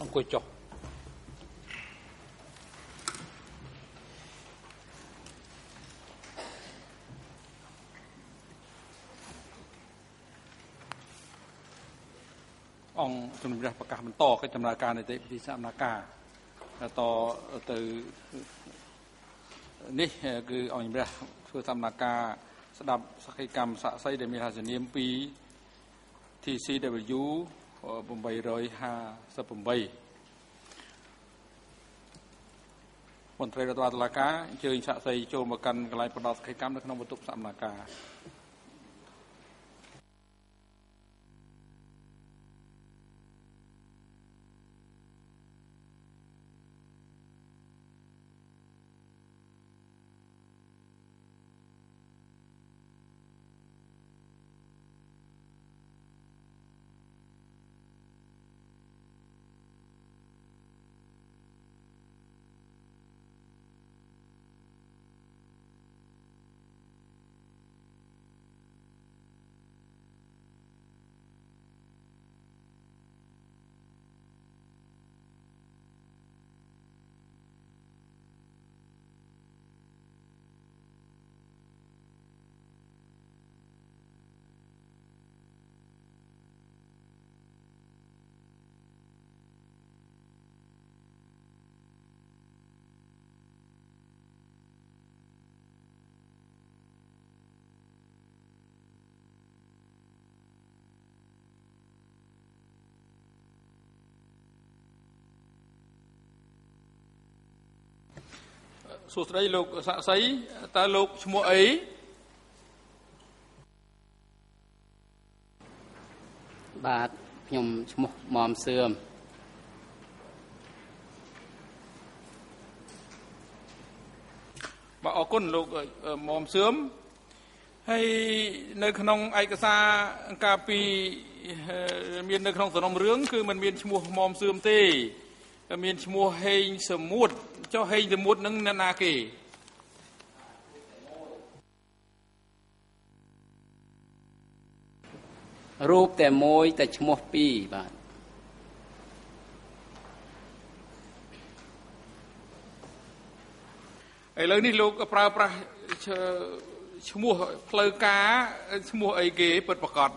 អង្គុយចុះអង្គជំនុំជម្រះប្រកាសបន្តកិច្ចដំណើរការនីតិវិធីសកម្មការតទៅនេះគឺអង្គជំនះធ្វើសកម្មការស្ដាប់សក្ខីកម្មសាក់សីដែលមានហត្ថនាមពី TCW 858 មន្ត្រីរដ្ឋបាលតុលាការអញ្ជើញសាក់សីចូលមកកាន់កន្លែងផ្ដល់សក្ខីកម្មនៅក្នុងបន្ទប់សកម្មការ សួស្តីលោកសាក់សីតើលោកឈ្មោះអីបាទខ្ញុំឈ្មោះមុំសឿមបាទអរគុណលោកមុំសឿមហើយនៅក្នុងឯកសារការពីមាននៅក្នុងសំណុំរឿងគឺมันមានឈ្មោះមុំសឿមទេមានឈ្មោះហេងសមុទ្រចុះហេងសមុទ្រនឹងអ្នកណាគេរូបតែមួយតែឈ្មោះពីរបាទឥឡូវនេះលោកប្រើប្រាស់ឈ្មោះផ្លូវការឈ្មោះអីគេពិតប្រាកដ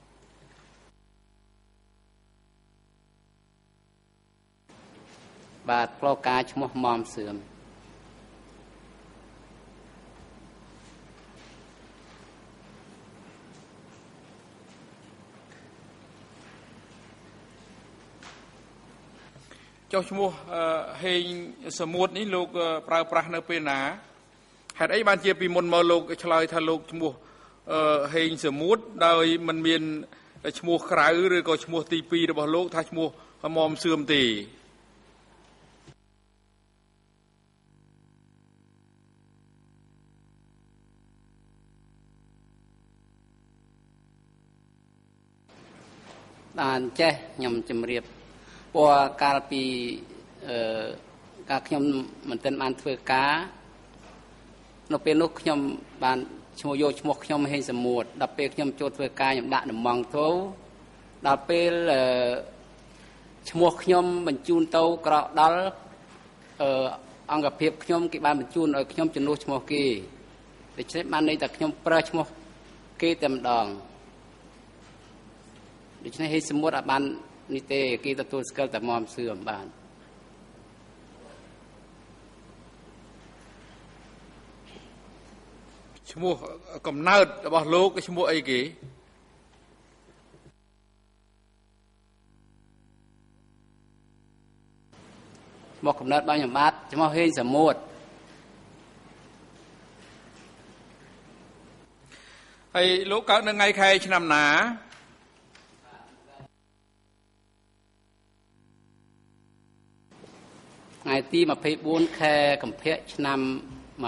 បាទផ្លូវការឈ្មោះមុំសឿមចុះឈ្មោះហេងសមុទ្រនេះលោកប្រើប្រាស់នៅពេលណាហេតុអីបានជាពីមុនមកលោកឆ្លើយថាលោកឈ្មោះហេងសមុទ្រដោយមិនមានឈ្មោះក្រៅឬក៏ឈ្មោះទី2របស់លោកថាឈ្មោះមុំសឿមទេបានចេះខ្ញុំជម្រាបព្រោះកាលពីការខ្ញុំមិនទាន់បានធ្វើការនៅពេលនោះខ្ញុំបានឈ្មោះយកឈ្មោះខ្ញុំហេងសមុទ្រដល់ពេលខ្ញុំចូលធ្វើការខ្ញុំដាក់ដំងទៅដល់ពេលឈ្មោះខ្ញុំបញ្ជូនទៅក្រកដល់អង្គភាពខ្ញុំគេបានបញ្ជូនឲ្យខ្ញុំជំនួសឈ្មោះគេដូច្នេះបានន័យថាខ្ញុំប្រើឈ្មោះគេតែម្ដងដូច្នេះហេតុសមុទ្រអាចបាននេះទេគេទទួលស្គាល់តែមុំសឿមបានឈ្មោះកំណើតរបស់លោកឈ្មោះអីគេឈ្មោះកំណើតរបស់ខ្ញុំបាទឈ្មោះហេងសមុទ្រហើយលោកកើតនៅថ្ងៃខែឆ្នាំណាថ្ងៃទី24ខែកុម្ភៈឆ្នាំ1956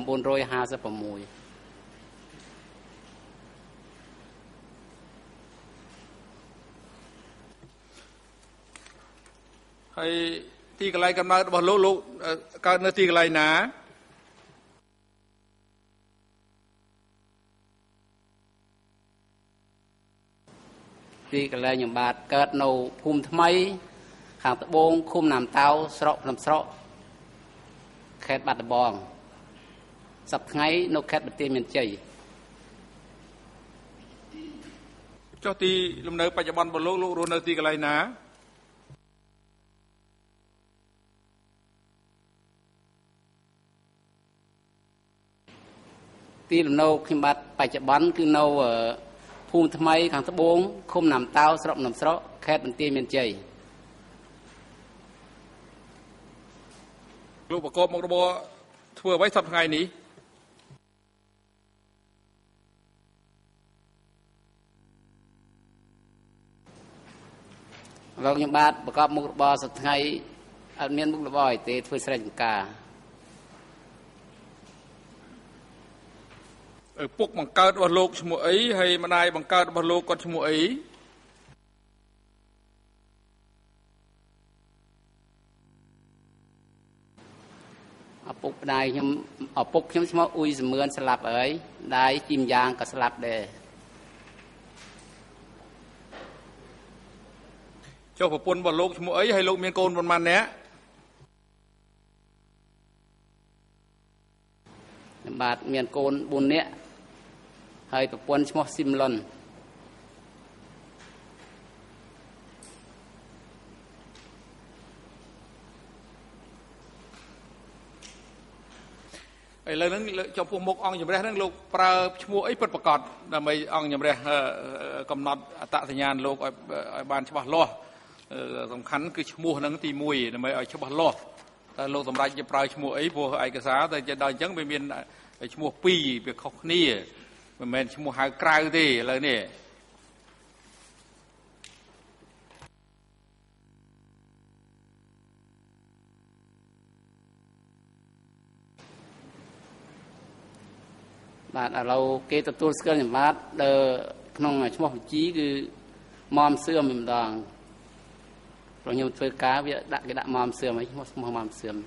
ហើយទីកន្លែងកំណើតរបស់លោកកើតនៅទីកន្លែងណាទីកន្លែងខ្ញុំបាទកើតនៅភូមិថ្មីខាងត្បូងឃុំណាំតៅស្រកភ្នំស្រកខេត្តបាត់ដំបងសប្តាហ៍ថ្ងៃនៅខេត្តបន្ទាយមានជ័យចុះទីលំនៅបច្ចុប្បន្នរបស់លោករស់នៅទីកន្លែងណាទីលំនៅខ្ញុំបាទបច្ចុប្បន្នគឺនៅភូមិថ្មីខាងត្បូងឃុំណាំតៅស្រុកភ្នំស្រកខេត្តបន្ទាយមានជ័យលោកប្រកបមុខរបរធ្វើអ្វីសប្តាហ៍ថ្ងៃនេះលោកខ្ញុំបាទប្រកបមុខរបរសប្តាហ៍ថ្ងៃអត់មានមុខរបរអីទេធ្វើស្រែចម្ការពុកបង្កើតរបស់លោកឈ្មោះអីហើយម្ដាយបង្កើតរបស់លោកគាត់ឈ្មោះអីឪពុកម្ដាយខ្ញុំឪពុកខ្ញុំឈ្មោះអ៊ុយសមឿនស្លាប់ហើយម្ដាយជីមយ៉ាងក៏ស្លាប់ដែរចុះប្រពន្ធរបស់លោកឈ្មោះអីហើយលោកមានកូនប៉ុន្មាននាក់ខ្ញុំបាទមានកូន4នាក់ហើយប្រពន្ធឈ្មោះស៊ីមឡុនឥឡូវហ្នឹងចំពោះមុខអង្គជំរះហ្នឹងលោកប្រើឈ្មោះអីពិតប្រាកដដើម្បីអង្គជំរះកំណត់អត្តសញ្ញាណលោកឲ្យបានច្បាស់លាស់សំខាន់គឺឈ្មោះហ្នឹងទី1ដើម្បីឲ្យច្បាស់លាស់តែលោកសម្រាប់ជាប្រើឈ្មោះអីព្រោះឯកសារតែដល់អញ្ចឹងវាមានឈ្មោះ2វាខុសគ្នាមិនមែនឈ្មោះហៅក្រៅទេឥឡូវនេះបាទឥឡូវគេទទួលស្គាល់ខ្ញុំបាទក្នុងឈ្មោះបញ្ជីគឺមុំសឿមម្ដងព្រោះខ្ញុំធ្វើការវាគេដាក់មុំសឿមឲ្យឈ្មោះមុំសឿម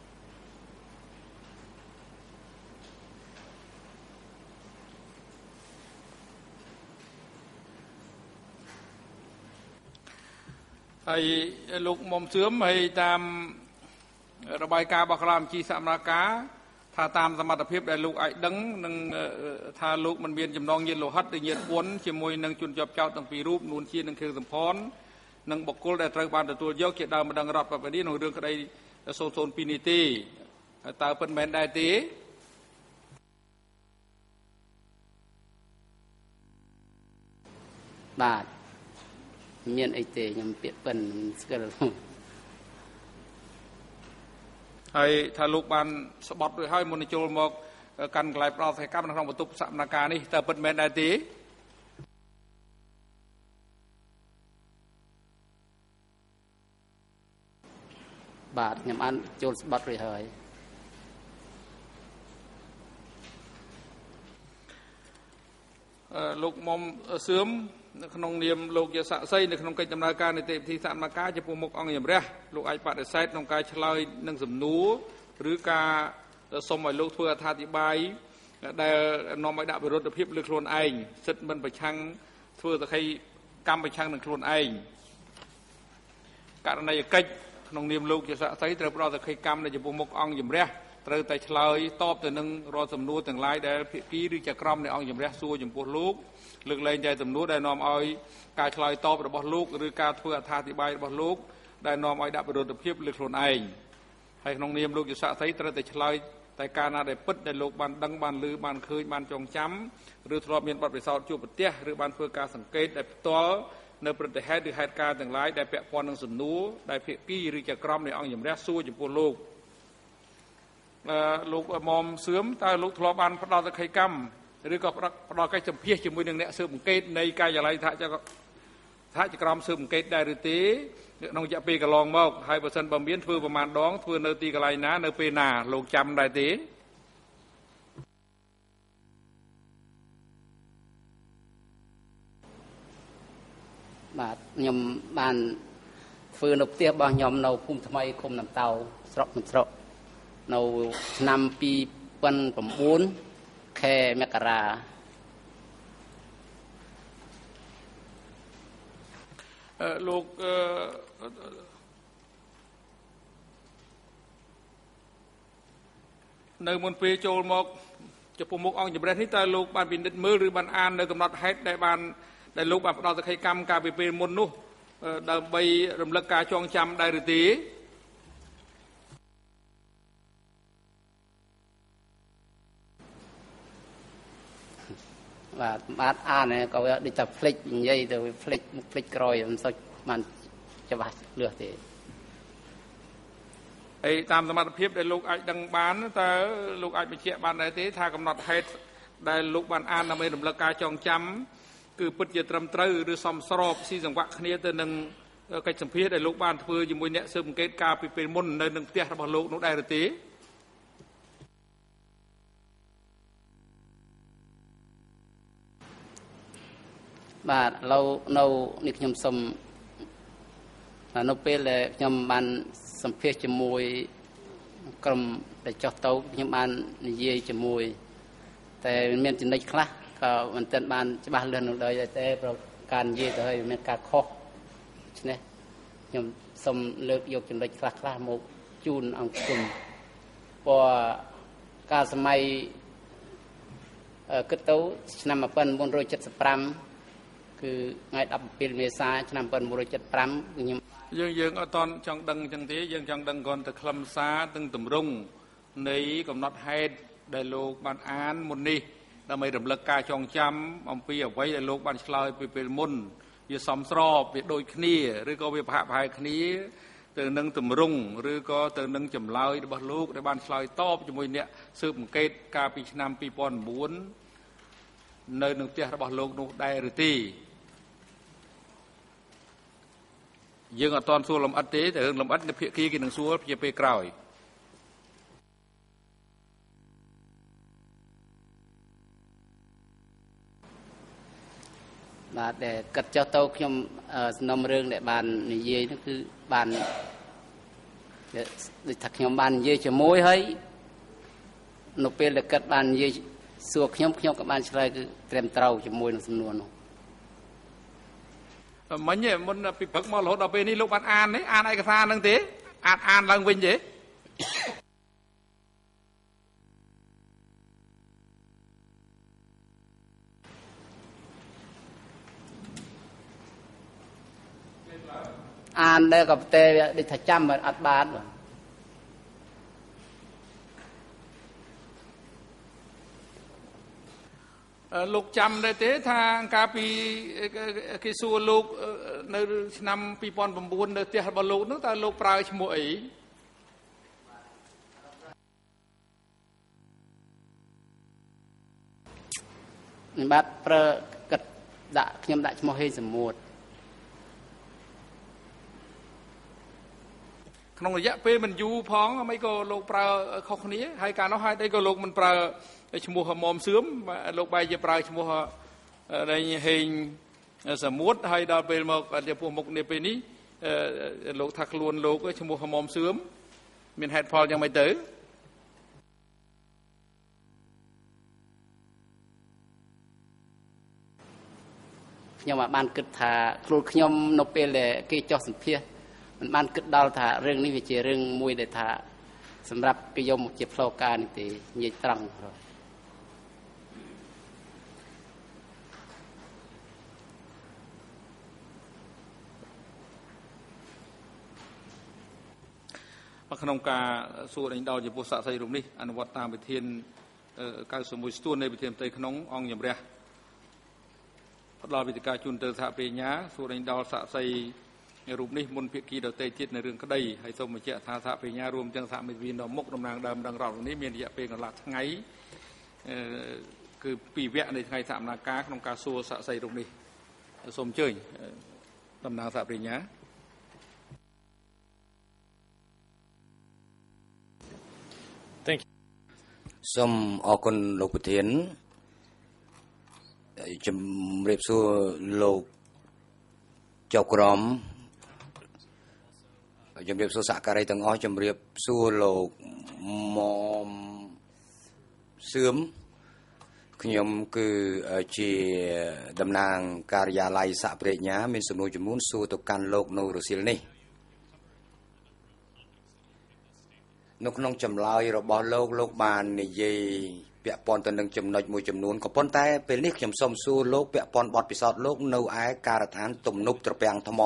ហើយលោកមុំសឿមហើយតាមរបាយការណ៍របស់គណៈបញ្ជីសមាការថាតាមសមត្ថភាពដែលលោកអាចដឹងនឹងថាលោកមិនមានចំណងញាតិលោហិតឬញាតិពុនជាមួយនឹងជនជាប់ចោទទាំងពីររូបនួនជានិងខៀវសំផននិងបុគ្គលដែលត្រូវបានទទួលយកជាដើមម្ដងរដ្ឋប្រពៃនេះក្នុងរឿងក្តី002នេះទេតើពិតមែនដែរទេបាទមានអីទេខ្ញុំពាក្យប៉ិនស្គាល់ហើយថាលោកបានស្បត់រួចហើយមុននឹងចូលមកកាន់កន្លែងផ្ដល់សកម្មក្នុងបន្ទប់សកម្មភាពនេះតើពិតមែនដែរទេបាទខ្ញុំបានចូលស្បត់រួចហើយលោកមុំសឿមនៅក្នុងនាមលោកជាសាក្សីនៅក្នុងកិច្ចដំណើរការនីតិវិធីសកម្មភាពចំពោះមុខអង្គជំរះលោកអាចបដិសេធក្នុងការឆ្លើយនឹងសំណួរឬការសុំឲ្យលោកធ្វើអត្ថាធិប្បាយដែលនាំឲ្យដាក់វិរុទ្ធភាពលើខ្លួនឯងសិទ្ធិមិនប្រឆាំងធ្វើសក្ខីកម្មប្រឆាំងនឹងខ្លួនឯងករណីកិច្ចក្នុងនាមលោកជាសាក្សីត្រូវផ្ដល់សក្ខីកម្មនៅចំពោះមុខអង្គជំរះត្រូវតែឆ្លើយតបទៅនឹងរាល់សំណួរទាំងឡាយដែលភាគីឬចក្រមនៃអង្គជំរះសួរចំពោះលោកលើកលែងតែសំណួរដែលនាំឲ្យការឆ្លើយតបរបស់លោកឬការធ្វើអត្ថាធិប្បាយរបស់លោកដែលនាំឲ្យដាក់វិរុទ្ធភាពលើខ្លួនឯងហើយក្នុងនាមលោកជាសាក្សីត្រូវតែឆ្លើយតែការណាដែលពិតដែលលោកបានដឹងបានឮបានឃើញបានចងចាំឬធ្លាប់មានបទពិសោធន៍ជួបប្រទះឬបានធ្វើការសង្កេតដែលផ្ទាល់នៅព្រឹត្តិហេតុឬហេតុការណ៍ទាំងឡាយដែលពាក់ព័ន្ធនឹងសំណួរដែលភាគីឬចក្រមនៃអង្គជំរះសួរចំពោះលោកលោកមុំសឿមតើលោកធ្លាប់បានផ្ដល់សក្ខីកម្មឬក៏ផ្ដល់កិច្ចសម្ភាសជាមួយនឹងអ្នកស៊ើបអង្កេតនៃការិយាល័យសហចក្រមស៊ើបអង្កេតដែរឬទេក្នុងរយៈពេលកន្លងមកហើយបើសិនបើមានធ្វើប្រមាណដងធ្វើនៅទីកន្លែងណានៅពេលណាលោកចាំដែរទេបាទខ្ញុំបានធ្វើនៅផ្ទះរបស់ខ្ញុំនៅភូមិថ្មីឃុំណាំតៅស្រុកភ្នំស្រកនៅឆ្នាំ2009ខែមករាលោកនៅមុនពេលចូលមកចំពោះមុខអង្គជំរះនេះតើលោកបានពិនិត្យមើលឬបានអាននៅកំណត់ហេតុដែលលោកបានផ្ដល់សក្ខីកម្មកាលពីពេលមុននោះដើម្បីរំលឹកការចងចាំដែរឬទេបាទអានក៏ដូចតែផ្លិចនិយាយទៅផ្លិចមុខផ្លិចក្រោយមិនសូវបានច្បាស់លឿសទេហើយតាមសមត្ថភាពដែលលោកអាចដឹងបានតើលោកអាចបញ្ជាក់បានដែរទេថាកំណត់ហេតុដែលលោកបានអានដើម្បីរំលឹកការចងចាំគឺពិតជាត្រឹមត្រូវឬសមស្របស៊ីសង្វាក់គ្នាទៅនឹងកិច្ចសម្ភារដែលលោកបានធ្វើជាមួយអ្នកស៊ើបអង្កេតកាលពីពេលមុននៅនឹងផ្ទះរបស់លោកនោះដែរឬទេបាទឥឡូវនៅនេះខ្ញុំសូមនៅពេលដែលខ្ញុំបានសម្ភាសជាមួយក្រុមដែលចុះទៅខ្ញុំបាននិយាយជាមួយតែមានចំណុចខ្លះក៏មិនទាន់បានច្បាស់លាស់នោះដែរតែប្រការនិយាយទៅហើយមានការខុសដូច្នេះខ្ញុំសូមលើកយកចំណុចខ្លះមកជូនអង្គគុំព្រោះកាលសម័យគិតទៅឆ្នាំ1975គឺថ្ងៃ17មេសាឆ្នាំ1975ខ្ញុំយើងអត់តន់ចង់ដឹងអញ្ចឹងទេយើងចង់ដឹងគ្រាន់តែខ្លឹមសារទាំងទម្រង់នៃកំណត់ហេតុដែលលោកបានអានមុននេះដើម្បីរំលឹកការចងចាំអំពីអ្វីដែលលោកបានឆ្លើយពីពេលមុនវាសមស្របវាដូចគ្នាឬក៏វាប្រហាក់ប្រហែលគ្នាទៅនឹងទម្រង់ឬក៏ទៅនឹងចម្លើយរបស់លោកដែលបានឆ្លើយតបជាមួយអ្នកស៊ើបអង្កេតកាលពីឆ្នាំ2009នៅនឹងផ្ទះរបស់លោកនោះដែរឬទេយើងអត់ទាន់សួរលំអិតទេតែរឿងលំអិតនៅភាគីគេនឹងសួរជាពេលក្រោយបាទដែលកាត់ចុះទៅខ្ញុំសំណុំរឿងដែលបាននិយាយនោះគឺបានដូចថាខ្ញុំបាននិយាយជាមួយហើយនៅពេលដែលកាត់បាននិយាយសួរខ្ញុំក៏បានឆ្លើយគឺត្រឹមត្រូវជាមួយនឹងសំណួរនោះមិញមុនពីព្រឹកមករហូតដល់ពេលនេះលោកបានអានទេអានឯកសារហ្នឹងទេអានឡើងវិញទេអានដែរក៏តែដូចថាចាំអត់បានលោកចាំដែរទេថាកាលពីគេសួរលោកនៅឆ្នាំ2009នៅផ្ទះរបស់លោកនោះតើលោកប្រើឈ្មោះអីបាទប្រើកាត់ខ្ញុំដាក់ឈ្មោះហេងសមុទ្រក្នុងរយៈពេលមិនយូរផងមិនក៏លោកប្រើខុសគ្នាហើយកាលនោះហើយអីក៏លោកមិនប្រើឈ្មោះមុំសឿមលោកបែរជាប្រើឈ្មោះដែលហេងសមុទ្រហើយដល់ពេលមកចំពោះមុខនេះពេលនេះលោកថាខ្លួនលោកឈ្មោះមុំសឿមមានហេតុផលយ៉ាងម៉េចទៅខ្ញុំបានគិតថាខ្លួនខ្ញុំនៅពេលដែលគេចោះសម្ភាសមិនបានគិតដល់ថារឿងនេះវាជារឿងមួយដែលថាសម្រាប់គេយកមកជាផ្លូវការនេះទេនិយាយត្រង់ក្នុងការសួរដេញដោលចំពោះសាក្សីរូបនេះអនុវត្តតាមវិធាន91ស្ទួននៃវិធានផ្ទៃក្នុងអង្គជំរះផ្ដល់វិធីការជូនទៅសហប្រញ្ញាសួរដេញដោលសាក្សីរូបនេះមុនភាគីដទៃទៀតនៅរឿងក្តីហើយសូមបញ្ជាក់ថាសហប្រញ្ញារួមទាំងសហមិត្តវិនដល់មុខតំណាងដើមដឹងរដ្ឋនេះមានរយៈពេលកន្លះថ្ងៃគឺ2វគ្គនៃថ្ងៃសហការក្នុងការសួរសាក្សីរូបនេះសូមអញ្ជើញតំណាងសហប្រញ្ញាសូមអរគុណលោកប្រធានជំរាបសួរលោកចៅក្រមជំរាបសួរសហការីទាំងអស់ជំរាបសួរលោកមុំសឿមខ្ញុំគឺជាតំណាងការិយាល័យសហប្រញ្ញាមានសំណួរជំនួនសួរទៅកាន់លោកនៅរសៀលនេះនៅក្នុងចម្លើយរបស់លោកបាននិយាយពាក់ព័ន្ធទៅនឹងចំណុចមួយចំនួនក៏ប៉ុន្តែពេលនេះខ្ញុំសូមសួរលោកពាក់ព័ន្ធបទពិសោធន៍លោកនៅឯការដ្ឋានទំនប់ត្រពាំងថ្ម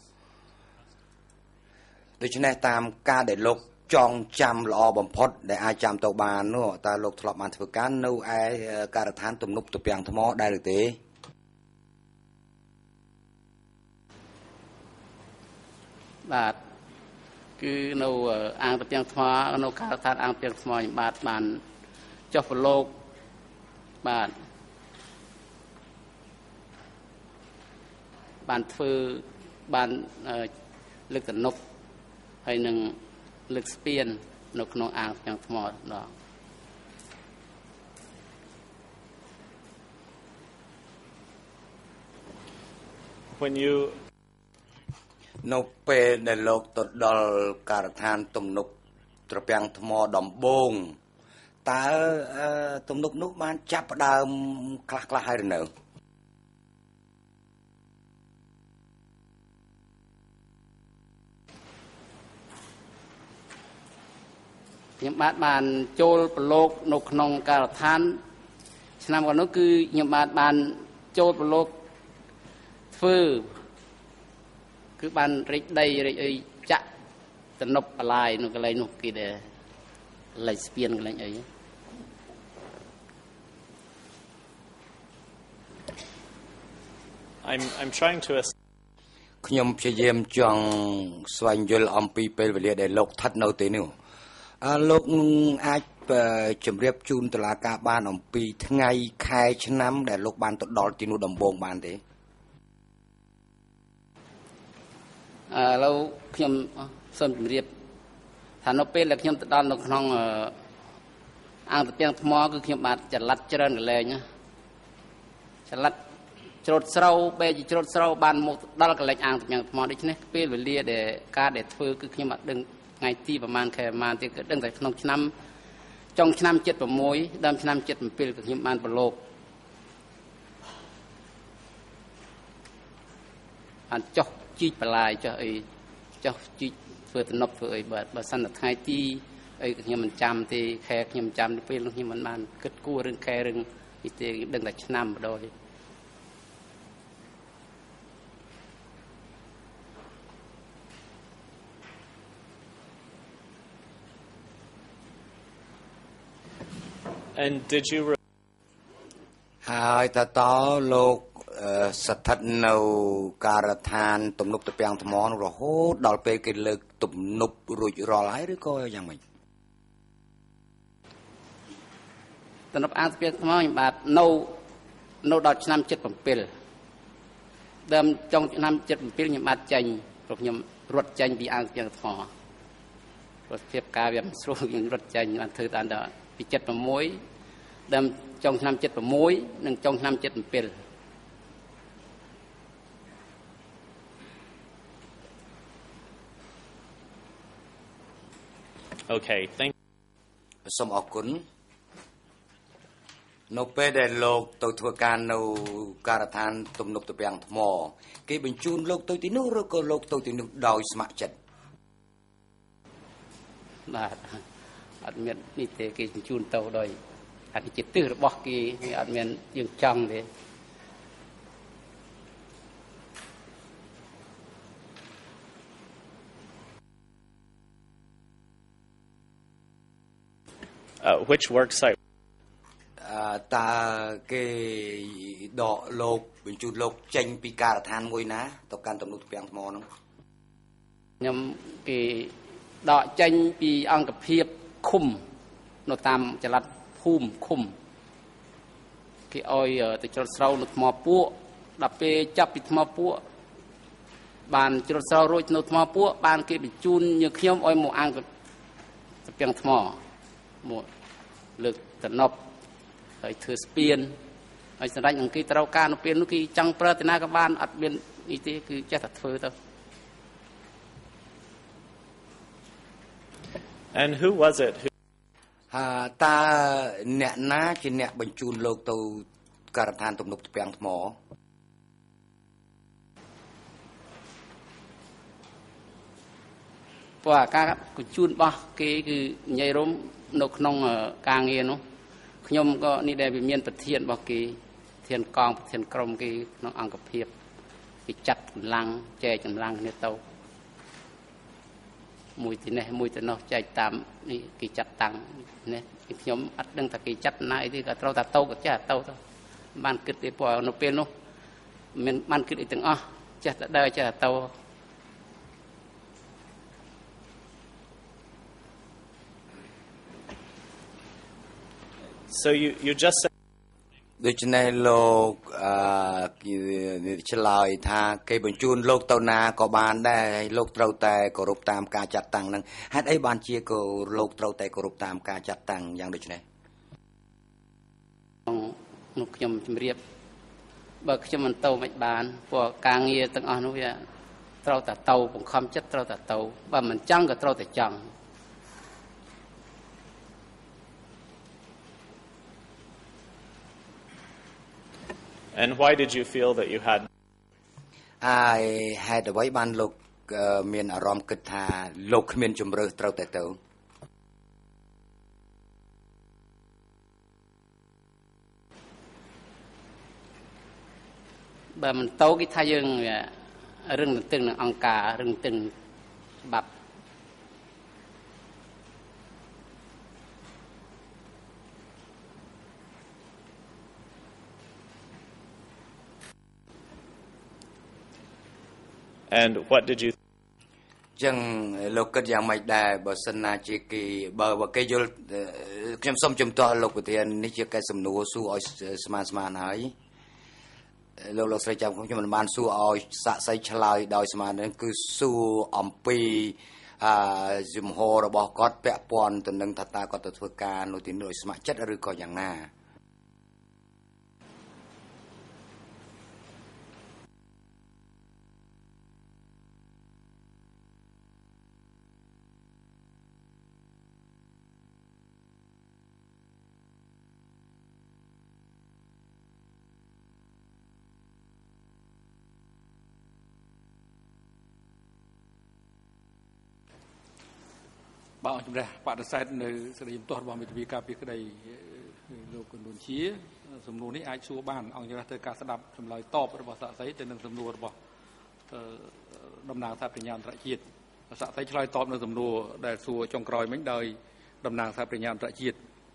ដូច្នេះតាមការដែលលោកចងចាំល្អបំផុតដែលអាចចាំទៅបាននោះតើលោកធ្លាប់បានធ្វើការនៅឯការដ្ឋានទំនប់ត្រពាំងថ្មដែរឬទេបាទគឺនៅអាងត្រពាំងថ្មនៅការដ្ឋានអាងត្រពាំងថ្មខ្ញុំបាទបានចុះប្រឡូកបាទបានធ្វើបានលើកទំនប់ហើយនឹងលើកស្ពាននៅក្នុងអាងត្រពាំងថ្មដល់ When you នៅពេលដែលលោកទៅដល់ការដ្ឋានទំនប់ត្រពាំងថ្មដំបងតើទំនប់នោះបានចាប់ផ្ដើមខ្លះហើយឬនៅខ្ញុំបានចូលប្រឡូកនៅក្នុងការដ្ឋានឆ្នាំก่อนនោះគឺខ្ញុំបានចូលប្រឡូកធ្វើគឺបានរិចដីរិចអីចាក់ទំនប់បលាយនៅកន្លែងនោះគេដែលលេខស្ពានកន្លែងអី I'm trying to ខ្ញុំព្យាយាមចង់ស្វែងយល់អំពីពេលវេលាដែលលោកស្ថិតនៅទីនោះលោកអាចជម្រាបជូនតុលាការបានអំពីថ្ងៃខែឆ្នាំដែលលោកបានទៅដល់ទីនោះដំបូងបានទេឥឡូវខ្ញុំសូមជម្រាបថានៅពេលដែលខ្ញុំទៅដល់នៅក្នុងអាងត្រពាំងថ្មគឺខ្ញុំបានចល័តច្រើនកន្លែងចល័តច្រូតស្រូវបែជាច្រូតស្រូវបានមកដល់កន្លែងអាងត្រពាំងថ្មដូច្នេះពេលវេលាដែលការដែលធ្វើគឺខ្ញុំអត់ដឹងថ្ងៃទីប្រហែលខែប្រហែលទៀតគឺដឹងតែក្នុងឆ្នាំចុងឆ្នាំ76ដើមឆ្នាំ77គឺខ្ញុំបានប្រឡូកបានចុះជីកបលាយចុះអីចុះជីកធ្វើទំនប់ធ្វើអីបើសិនតែថ្ងៃទីអីខ្ញុំមិនចាំទេខែខ្ញុំចាំពេលនោះខ្ញុំមិនបានគិតគូររឿងខែរឿងនេះទេដឹងតែឆ្នាំម្ដង And did you ហើយតើតើលោកស្ថិតនៅការដ្ឋានទំនប់ត្រពាំងថ្មនោះរហូតដល់ពេលគេលើកទំនប់រួចរាល់ហើយឬក៏យ៉ាងម៉េចទំនប់អាងត្រពាំងថ្មខ្ញុំបាទនៅដល់ឆ្នាំ77ដើមចុងឆ្នាំ77ខ្ញុំបាទចាញ់ព្រោះខ្ញុំរត់ចាញ់ពីអាងត្រពាំងថ្មព្រោះភាពការវាមិនស្រួលខ្ញុំរត់ចាញ់បានធ្វើតាមដល់ពី76ដើមចុងឆ្នាំ76និងចុងឆ្នាំ77 Okay, thank សូមអរគុណនៅពេលដែលលោកទៅធ្វើការនៅការដ្ឋានទំនប់ត្រពាំងថ្មគេបញ្ជូនលោកទៅទីនោះឬក៏លោកទៅទីនោះដោយស្ម័គ្រចិត្តបាទអត់មាននេះទេគេបញ្ជូនទៅដោយអតិចិត្តទិសរបស់គេអត់មានយើងចង់ទេ which work site តើគេដកលោកបញ្ជូនលោកចេញពីការដ្ឋានមួយណាទៅកាន់ទំនប់ត្រពាំងថ្មនោះខ្ញុំគេដកចេញពីអង្គភាពឃុំនៅតាមចល័តភូមិឃុំគេឲ្យទៅច្រូតស្រូវនៅថ្មពួកដល់ពេលចាប់ពីថ្មពួកបានច្រូតស្រូវរួចនៅថ្មពួកបានគេបញ្ជូនយើងខ្ញុំឲ្យមកអង្គត្រពាំងថ្មមកលើកតំណប់ហើយធ្វើស្ពានហើយសម្រាប់អង្គគេត្រូវការនៅពេលនោះគេចង់ប្រើតាណាក៏បានអត់មាននេះទេគឺចេះតែធ្វើទៅ And who was it តើអ្នកណាជាអ្នកបញ្ជូនលោកទៅការដ្ឋានទំនប់ត្រពាំងថ្មเพราะว่าการกุจูนบ่คือใหญ่ร่มนกน้องกางเงียนนู้ขยมก็นี่ได้เป็นเมียนประเทียนบ่เทียนกองเทียนกรมน้องอังกฤษเพียบไปจัดลังแจกลังเนี่ยเตามวยที่นี่มวยที่นอกใจตามนี่กี่จัดตังเนี่ยขยมอัดดังตะกี่จัดนายที่ก็เราตะเตาก็จะเตาบ้านกึศไอ้ปอนเป็นนู้มันบ้านกึศไอ้ตึงจะได้จะเตา So you just said ដូច្នេះលោកឆ្លើយថាគេបញ្ជូនលោកទៅណាក៏បានដែរហើយលោកត្រូវតែគោរពតាមការចាត់តាំងនឹងហេតុអីបានជាក៏លោកត្រូវតែគោរពតាមការចាត់តាំងយ៉ាងដូចនេះនោះខ្ញុំជម្រាបបើខ្ញុំមិនទៅមិនបានព្រោះការងារទាំងអស់នោះវាត្រូវតែទៅបង្ខំចិត្តត្រូវតែទៅបើមិនចង់ក៏ត្រូវតែចង់ And why did you feel that you had ហេតុអ្វីបានលោកមានអារម្មណ៍គិតថាលោកគ្មានជំរឿសត្រូវតែទៅបើមិនទៅគេថាយើងរឿងទៅនឹងអង្គការរឿងទៅច្បាប់ And what did you ចឹងលោកគិតយ៉ាងម៉េចដែរបើសិនណាជាគេបើគេយល់ខ្ញុំសូមជំទាស់លោកប្រធាននេះជាកិច្ចសំណួរសួរឲ្យស្មានហើយលោកស្រីចាំខ្ញុំមិនបានសួរឲ្យសាក់សីឆ្លើយដោយស្មាននេះគឺសួរអំពីជំហររបស់គាត់ពាក់ព័ន្ធទៅនឹងថាតើគាត់ទៅធ្វើការនៅទីនោះឲ្យស្ម័គ្រចិត្តឬក៏យ៉ាងណាបាទជំរះបដិសេធនៅសេរីជំទាស់របស់មេធាវីការពារក្តីលោកកណ្ដួនជាសំណួរនេះអាចសួរបានអង្គជំរះត្រូវការស្ដាប់ចម្លើយតបរបស់សាក់សីទៅនឹងសំណួររបស់តំណាងសហប្រញ្ញាអន្តរជាតិសាក់សីឆ្លើយតបនៅសំណួរដែលសួរចុងក្រោយមិញដោយតំណាងសហប្រញ្ញាអន្តរជាតិ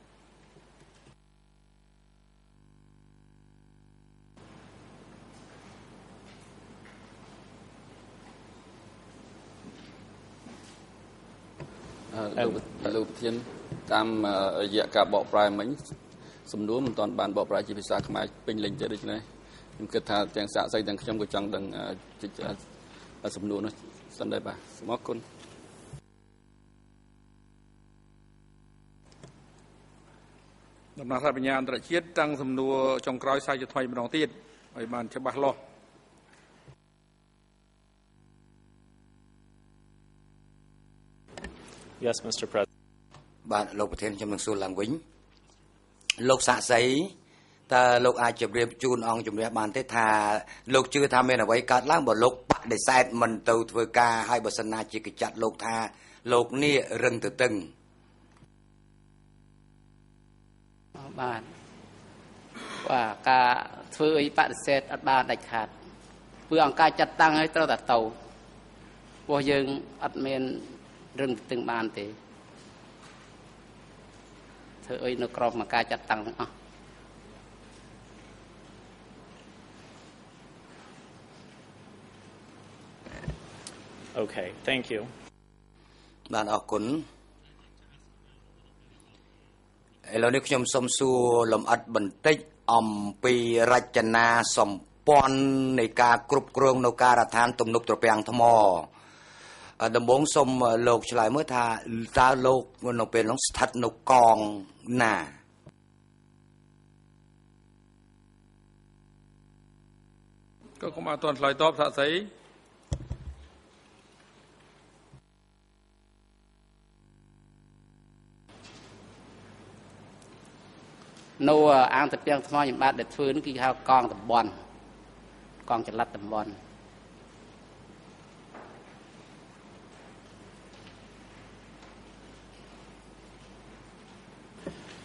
លោកប្រធានតាមរយៈការបកប្រែមិញសំណួរមិនទាន់បានបកប្រែជាភាសាខ្មែរពេញលេញទេដូច្នេះខ្ញុំគិតថាទាំងសាកសីទាំងខ្ញុំក៏ចង់ដឹងសំណួរនោះសិនដែរបាទសូមអរគុណតំណាងសហប្រញ្ញាអន្តរជាតិតាំងសំណួរចុងក្រោយសាជាថ្មីម្ដងទៀតឲ្យបានច្បាស់លាស់ Yes, Mr. President. បាទលោកប្រធានខ្ញុំនឹងសួរឡើងវិញលោកសាក់សីតើលោកអាចជម្រាបជូនអង្គជំរះបានទេថាលោកជឿថាមានអ្វីកើតឡើងបើលោកបដិសេធមិនទៅធ្វើការហើយបើសិនណាជាគេចាត់លោកថាលោកនេះរឹងទៅតឹងបាទការធ្វើអីបដិសេធអត់បានដាច់ខាតព្រោះអង្គការចាត់តាំងឲ្យត្រូវតែទៅព្រោះយើងអត់មាន រឹងទៅបានទេធ្វើអីនៅក្របមកការចាត់តាំងទាំងអស់ Okay, thank you. បាទអរគុណឥឡូវនេះខ្ញុំសូមសួរលម្អិតបន្តិចអំពីរចនាសម្ព័ន្ធនៃការគ្រប់គ្រងនៅការដ្ឋានទំនប់ត្រពាំងថ្ម ដំបងសូមលោកឆ្លើយមើលថាតើលោកនៅពេលនោះស្ថិតនៅកងណាក៏ខ្ញុំអត់ទាន់ឆ្លើយតបសាក់សីនៅអាងត្រពាំងថ្មខ្ញុំបាទដែលធ្វើនេះគេហៅកងតំបន់កងចល័តតំបន់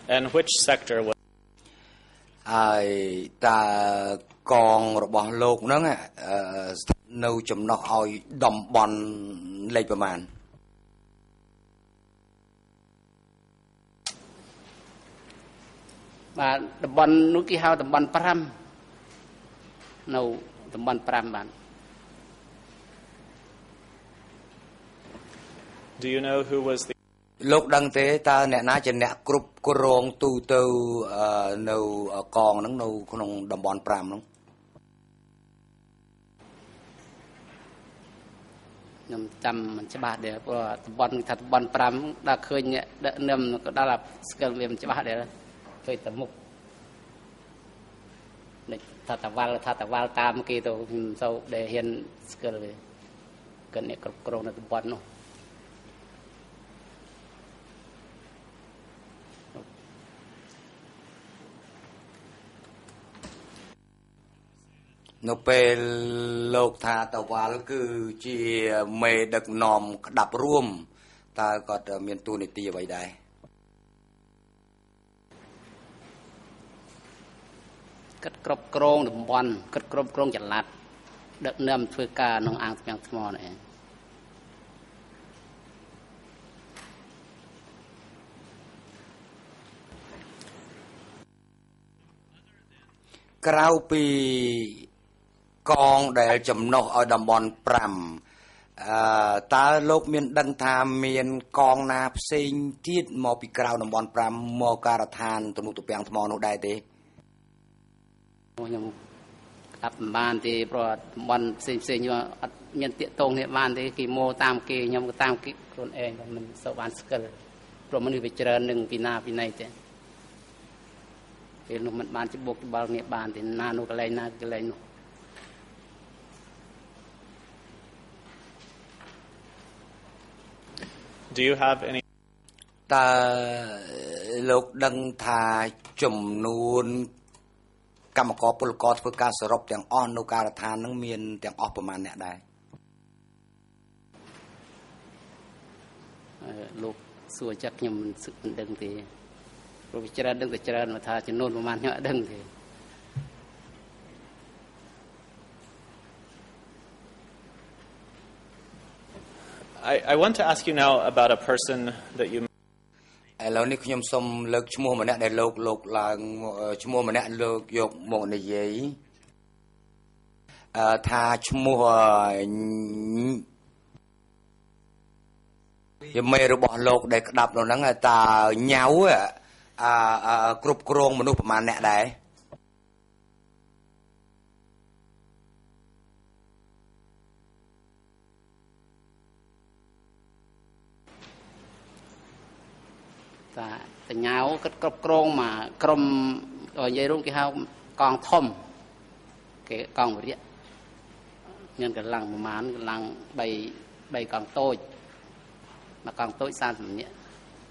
And which sector was ហើយតើកងរបស់លោកហ្នឹងនៅចំណុះឲ្យតំបន់លេខប្រមាណបាទតំបន់នោះគេហៅតំបន់5នៅតំបន់5បាទ Do you know who was the លោកដឹងទេតើអ្នកណាជាអ្នកគ្រប់គ្រងទូទៅនៅកងហ្នឹងនៅក្នុងតំបន់5ហ្នឹងខ្ញុំចាំមិនច្បាស់ដែរព្រោះតំបន់ថាតំបន់5ដល់ឃើញដឹកនាំក៏ដល់ស្គាល់វាមិនច្បាស់ដែរឃើញតែមុខនេះថាតវ៉ាល់តាមគេទៅខ្ញុំសូវដែលហ៊ានស្គាល់វាគឺអ្នកគ្រប់គ្រងនៅតំបន់នោះនៅពេលលោកថាតវ៉ាល់គឺជាមេដឹកនាំក្តាប់រួមតើគាត់មានតួនាទីអ្វីដែរគាត់គ្រប់គ្រងតំបន់គាត់គ្រប់គ្រងចល័តដឹកនាំធ្វើការក្នុងអាងស្ពាំងថ្មនេះក្រៅពីកងដែលចំណុះឲ្យតំបន់5តើលោកមានដឹងថាមានកងណាផ្សេងទៀតមកពីក្រៅតំបន់5មកការដ្ឋានទំនុកទំពាំងថ្មនោះដែរទេខ្ញុំក្តាប់មិនបានទេព្រោះតំបន់ផ្សេងខ្ញុំអត់មានតាកតងនេះបានទេគេមកតាមគេខ្ញុំក៏តាមគេខ្លួនឯងមិនសូវបានស្គាល់ព្រោះមនុស្សវាច្រើននឹងពីណាពីណីទេពេលនោះមិនបានច្បុកច្បល់គ្នាបានទេណានោះកន្លែងណាកន្លែងនោះ Do you have any តើលោកដឹងថាចំនួនកម្មករពលករធ្វើការសរុបទាំងអស់នៅការដ្ឋានហ្នឹងមានទាំងអស់ប្រមាណអ្នកដែរលោកសួរចាក់ខ្ញុំមិនដឹងទេព្រោះវាច្រើនដឹងតែច្រើនមកថាចំនួនប្រមាណខ្ញុំអត់ដឹងទេ I want to ask you now about a person that you ឥឡូវនេះខ្ញុំសូមលើកឈ្មោះម្នាក់ដែលលោកឡើងឈ្មោះម្នាក់លើកយកមកនិយាយថាឈ្មោះជាមេរបស់លោកដែលក្តាប់នៅហ្នឹងតើញ៉ៅគ្រប់គ្រងមនុស្សប្រមាណអ្នកដែរតញ៉ៅគិតគ្រប់គ្រងមកក្រុមនិយាយរួមគេហៅកងធំគេកងវិរៈមានកន្លងប្រមាណកន្លង3កងតូចមកកងតូច30នាក់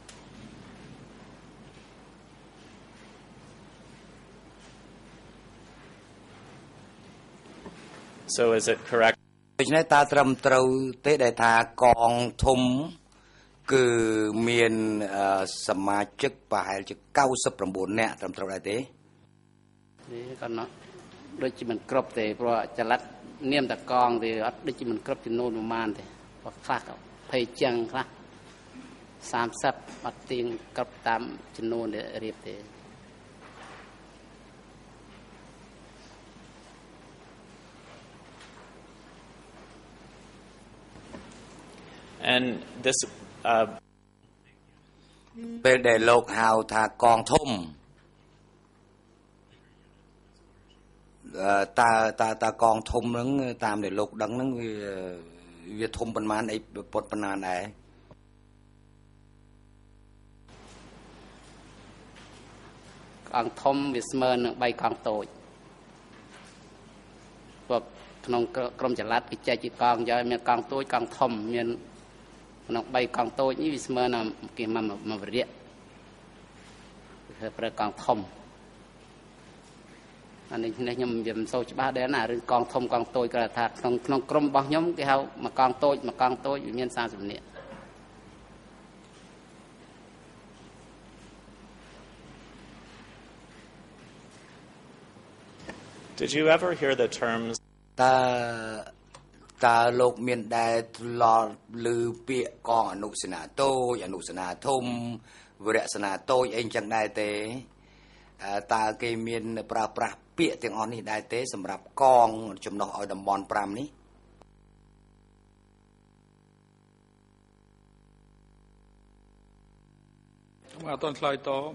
So is it correct ដូច្នេះតើត្រឹមត្រូវទេដែលថាកងធំគឺមានសមាជិកប្រហែលជា99នាក់ត្រឹមត្រូវដែរទេគាត់ណោះដូចជាមិនគ្រប់ទេព្រោះចល័តនាមតកងទេអត់ដូចជាមិនគ្រប់ចំនួនប្រមាណទេព្រោះខ្លះ20ជាងខ្លះ30អត់ទៀងគ្រប់តាមចំនួនដែលរៀបទេ and this ពេលដែលលោកហៅថាកងធំតើកងធំហ្នឹងតាមដែលលោកដឹងហ្នឹងវាធំប៉ុន្មានអីពុតប៉ុណ្ណាដែរកងធំវាស្មើនឹង3កងតូចពួកក្នុងក្រុមចល័តគេចែកជាកងយកមានកងតូចកងធំមានក្នុង3កងតូចនេះវាស្មើនឹងគេមកវិរៈគឺប្រើកងធំអានេះខ្ញុំមិនសូវច្បាស់ដែរណារឿងកងធំកងតូចគាត់ថាក្នុងក្រុមរបស់ខ្ញុំគេហៅមួយកងតូចវាមាន30នាក់ Did you ever hear the terms ตาโลกเมียนได้ลอลือเปียกองอนุสนาโตอนุสนาทมวิรสนาโตเองจังได้เตตาเกเมียนปราปราเปียเตียงอ่อนนี่ได้เตสำหรับกองจำนองเอาดำบอลปรามนี้มาตอนคลายต่อ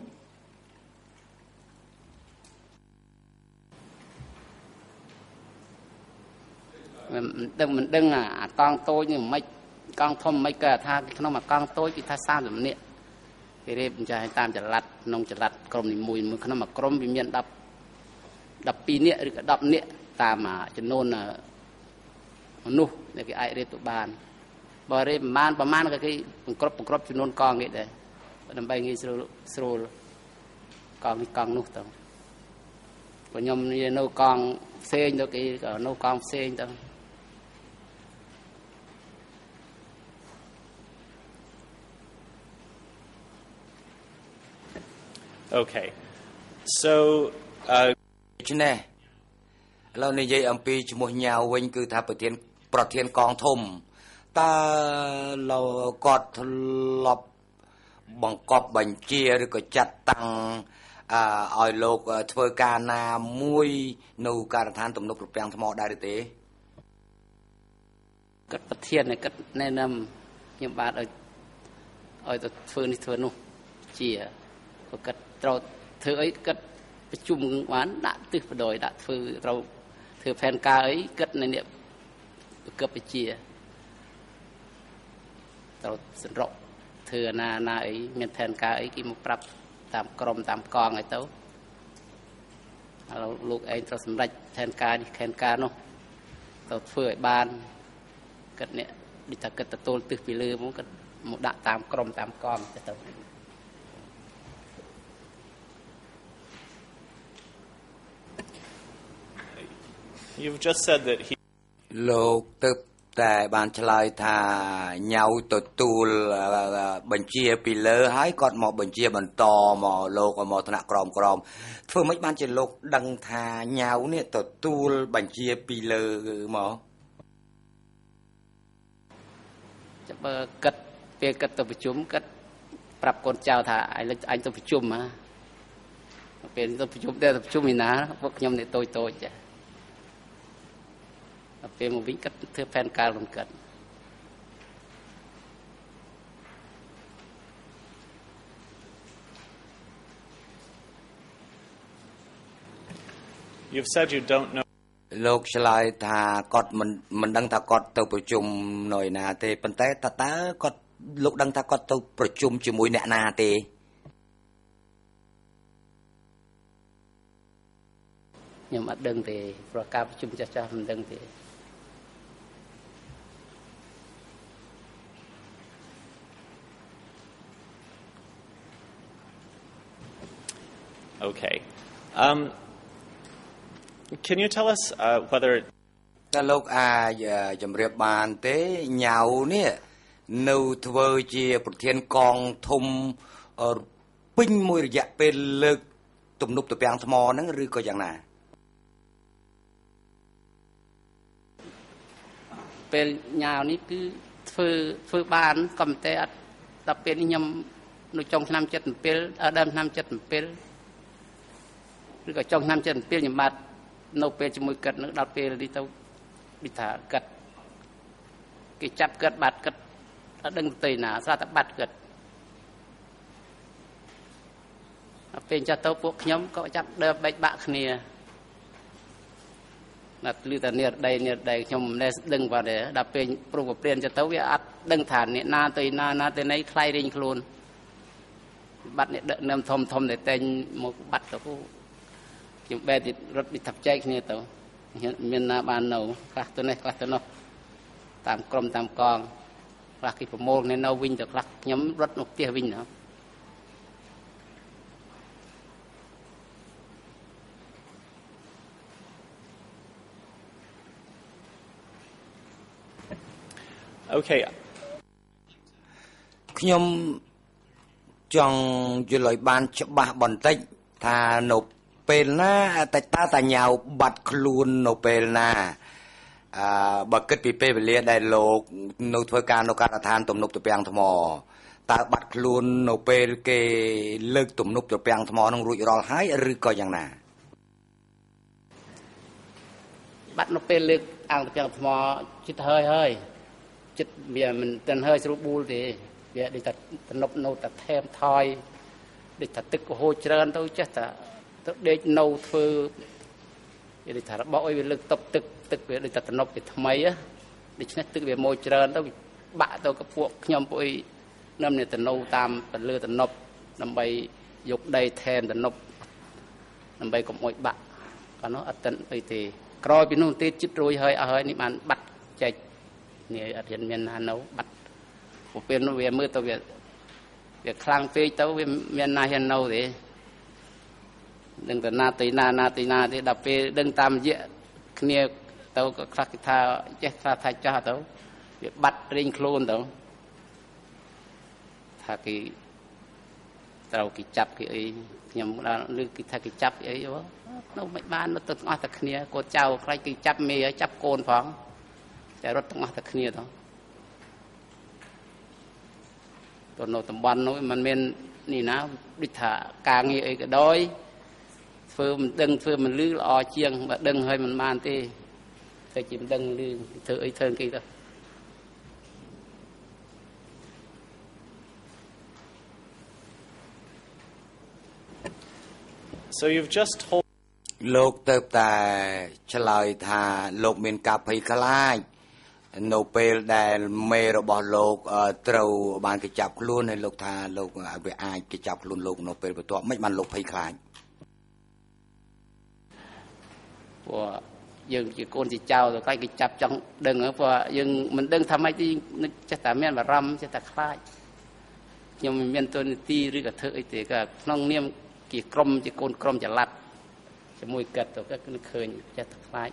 มันดึงกองโต้ยไม่กองทมไม่เกิดท่าขนมกองโต้ยกิท่าซ้ำแบบนี้เรียบจะให้ตามจะรัดนงจะรัดกรมนิมวยมือขนมกรมวิญญาณดับปีเนี้ยหรือดับเนี้ยตามจะโน่นนู่ในcáiไอเรียบตัวบานบริเวณบ้านประมาณก็คือปกรบจะโน่นกองนี่เลยดำไปงี้สโลกองนี่กองนู่ตัววันยมนี่โน่กองเซนตัวกี้ก็โน่กองเซนตัว Okay, so chứ nè lâu nay dây MP chỉ một nhà quên cứ thàประเทศกองทมตาเรากอดหลบบังกอบบัญชีหรือก็จัดตั้งเอาโลกทวีการนามวยนูการทานตุ่มนกเปลี่ยนธรรมได้หรือเปล่าก็ประเทศเนี่ยก็แนะนำยมบาทเอาตัวฟื้นที่ฟื้นนู่เจี๋ยก็เราเธอไอ้ก็ประชุมหวานด่าตึกโดยด่าฟื้นเราเธอแฟนกาไอ้ก็ในเนี่ยก็ไปเจี๋ยเราสนรกเธอนาไอ้เมียนแฟนกาไอ้กี่มาปรับตามกรมตามกองไอ้เต้าเราลูกไอ้เราสำรัจแทนกาดิแทนกาเนาะเราฟื้นบ้านก็เนี่ยดิถ้าเกิดตัวตึกไปเลยมันก็มุดตามกรมตามกองจะต้อง you've just said that he โลกตึกแต่บานชลายทาเงาตัวตูลบัญชีปีเลอหายกอดหมอบัญชีบันตอหมอโลกหมอธนากรอมเพื่อไม่บ้านจะโลกดังทาเงาเนี่ยตัวตูลบัญชีปีเลอหมอจะเปิดกัดเปียกัดตัวประชุมกัดปรับคนเจ้าถ่ายแล้วอันตัวประชุมมาเป็นตัวประชุมได้ตัวประชุมมีนะพวกยมในโตจ้ะเป็นมุวิกัดเธอแฟนการลงกัน you've said you don't know โลกชลายทากอดมันดังทากอดตัวประชุมหน่อยนาเตปันแต่ตากอดโลกดังทากอดตัวประชุมจมวยเนนาเตยมอัดดึงเตประกาศประชุมจ้ามันดึงเต Okay. Can you tell us whether ถ้าโลกจำเรียบบานเตเหงาเนี่ยนูทเวเจียประเทศกองทมปิ้งมวยระยะเป็นเลิกตุ่มนุบตัวแปลงสมอนั่นหรือก็อย่างน่ะเป็นเหงานี่คือฟื้นบ้านกำเตะแต่เป็นยมนุจงนำจัดเป็นเดิมนำจัดเป็นหรือก็จงนำจัดเป็นอย่างบัดนกเป็นจมูกกัดนกดาวเป็นดิเต้าดิถากัดกิจับกัดบัดกัดดึงตีหนาสาตบัดกัดเป็นจะเต้าพวกย้อมก็จับเดิมใบบักเนี่ยนัดลือแต่เนี่ยได้ย้อมได้ดึงว่าเดี๋ยวดับเป็นปลุกเปลี่ยนจะเต้าวิอัดดึงฐานเนี่ยนาตีในใครเริงโคลนบัดเนี่ยเดิมทมแต่เต็งหมกบัดตัวผู้จุดแบบติดรถติดทับใจนี่ตัวเมียนนาบานหนูคลาสตัวนี้คลาสตัวนู้ตามกรมตามกองคลาสกิปโมงในนาวิ่งตัวคลาสย้ำรถนกเตี้ยวิ่งเนาะ Okay. ខ្ញុំ ចង់យល់ឲ្យបានច្បាស់បន្តិចថានៅពេលណាតែតាញ៉ៅបាត់ខ្លួននៅពេលណាបើគិតពីពេលវេលាដែលលោកនៅធ្វើការនៅការដ្ឋានទំនប់ត្រពាំងថ្មតើបាត់ខ្លួននៅពេលគេលើកទំនប់ត្រពាំងថ្មនឹងរួចរាល់ហើយឬក៏យ៉ាងណាបាត់នៅពេលលើកអាងត្រពាំងថ្មចិត្តហើយចិត្តវាមិនទាន់ហើយស្រួលប៊ូលទេវាដូចតែទំនប់នៅតែថែមថយដូចថាទឹកហូរច្រើនទៅចេះតែទៅដេកនៅធ្វើវាដូចថារបស់អីវាលើកតបទឹកវាដូចតែទំនប់វាថ្មីដូច្នេះទឹកវាមកច្រើនទៅបាក់ទៅកពួកខ្ញុំពួកអីនាំនេះទៅនៅតាមលើទំនប់ដើម្បីយកដីថែមទំនប់ដើម្បីកុំអុយបាក់ក៏នោះអត់តិនអីទេក្រោយពីនោះទៀតចិត្តរួយហើយអស់ហើយនេះបានបាត់ចែកនេះអត់ហ៊ានមានណានៅបាត់ពេលនោះវាមើលទៅវាខ្លាំងពេកទៅវាមានណាហ៊ាននៅទេដឹងតែណាទីណាទេដល់ពេលដឹងតាមរយៈគ្នាទៅក៏ខ្លះគេថាចេះខ្លះថាចាស់ទៅវាបាត់រៀងខ្លួនទៅថាគេត្រូវគេចាប់គេអីខ្ញុំដល់ឮគេថាគេចាប់អីនៅមិនបានទៅទាំងអស់តែគ្នាកូនចៅខ្លាចគេចាប់មេហើយចាប់កូនផងតែរត់ទាំងអស់តែគ្នាទៅនៅតំបន់នោះมันមាននេះណាដូចថាការងារអីក៏ដោយធ្វើមិនដឹងធ្វើមិនលឺល្អជាងបើដឹងហើយមិនបានទេតែជាមិនដឹងលឺធ្វើអីធ្វើគេទៅ So you've just told លោកទៅតែឆ្លើយថាលោកមានការភ័យខ្លាចនៅពេលដែលមេរបស់លោកត្រូវបានគេចាប់ខ្លួនហើយលោកថាលោកវាអាចគេចាប់ខ្លួនលោកនៅពេលបន្ទាប់មិនបានលោកភ័យខ្លាចព្រោះយើងជាកូនជាចៅទៅតែគេចាប់ចង់ដឹងព្រោះយើងមិនដឹងថាម៉េចទេចេះតែមានអារម្មណ៍ចេះតែខ្លាចខ្ញុំមិនមានទូនាទីឬក៏ធ្វើអីទេក៏ក្នុងនាមជាក្រុមជាកូនក្រុមចល័តជាមួយកាត់ទៅក៏គឺឃើញចេះតែខ្លាច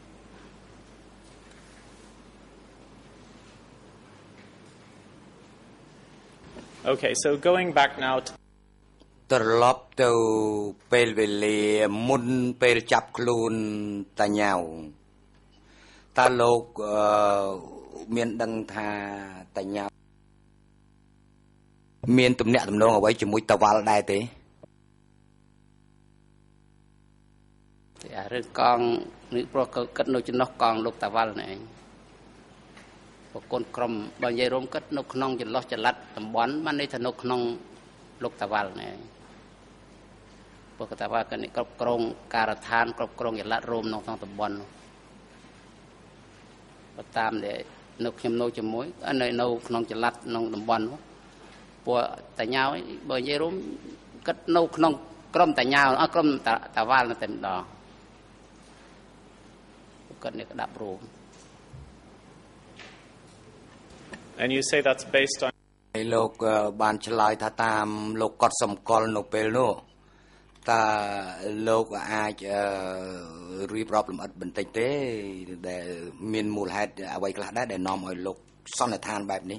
Okay, so going back now to ត្រឡប់ទៅពេលវេលាមុនពេលចាប់ខ្លួនតាញ៉ៅតើលោកមានដឹងថាតាញ៉ៅមានទំនាក់ទំនងអ្វីជាមួយតាវ៉ាល់ដែរទេតែរឿងកងនេះព្រោះគិតនៅចំណុះកងលោកតាវ៉ាល់នេះឯង កូនក្រុមបើនិយាយរួមគិតនៅក្នុងចន្លោះចល័តតំបន់បានន័យថានៅក្នុងលោកតាវ៉ាល់នេះពួកតាវ៉ាល់ក៏គ្រប់គ្រងការដ្ឋានគ្រប់គ្រងចល័តរួមនៅក្នុងតំបន់បើតាមដែលនៅខ្ញុំនៅជាមួយនៅក្នុងចល័តក្នុងតំបន់ពួកតាញ៉ៅបើនិយាយរួមគិតនៅក្នុងក្រុមតាញ៉ៅក្រុមតាវ៉ាល់តែម្ដងគិតនេះក៏ដាក់រួម And you say that's based on លោកបានឆ្លើយថាតាមលោកកត់សម្គាល់នៅពេលនោះតើលោកអាចរៀបរាប់លម្អិតបន្តិចទេដែលមានមូលហេតុអ្វីខ្លះដែរដែលនាំឲ្យលោកសន្និដ្ឋានបែបនេះ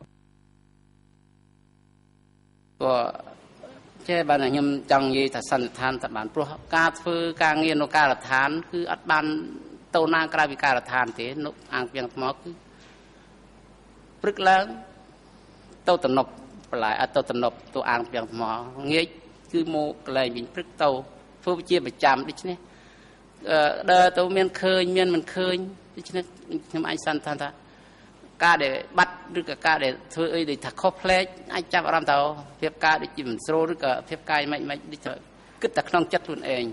ព្រោះចេះបានខ្ញុំចង់និយាយថាសន្និដ្ឋានតែបានព្រោះការធ្វើការងារនៅការដ្ឋានគឺអត់បានទៅណាក្រៅពីការដ្ឋានទេនៅអាងពីងថ្មគឺ ព្រឹកឡើងទៅតំណប់បន្លែអត់ទៅតំណប់ទៅអាងពីងថ្មងាយគឺមកកន្លែងវិញព្រឹកទៅធ្វើជាប្រចាំដូច្នេះដើរទៅមានឃើញមានមិនឃើញដូច្នេះខ្ញុំអាចសន្និដ្ឋានថាការដែលបាត់ឬក៏ការដែលធ្វើអីដូចថាខុសផ្លេចអាចចាប់អារម្មណ៍ទៅភាពការដូចជាមិនស្រួលឬក៏ភាពកាយមិនដូចថាគិតតែក្នុងចិត្តខ្លួនឯង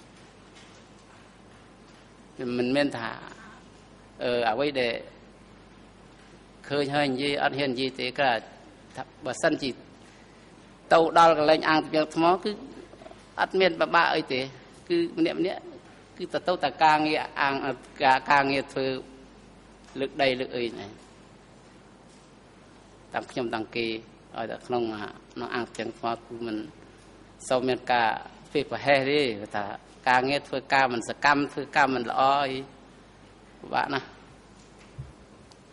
មិនមែនថាអ្វីដែល ឃើញហើយនិយាយអត់ហ៊ាននិយាយទេក៏ថាបើសិនជាទៅដល់កន្លែងអាងពីងថ្មគឺអត់មានបបាក់អីទេគឺម្នាក់គឺទៅតែការងារអាងការងារធ្វើលើកដីលើកអីហ្នឹងតាមខ្ញុំតាំងគេឲ្យតែក្នុងអាងពីងថ្មគឺមិនសូវមានការធ្វើប្រហែសទេថាការងារធ្វើការមិនសកម្មធ្វើការមិនល្អអីពិបាកណាស់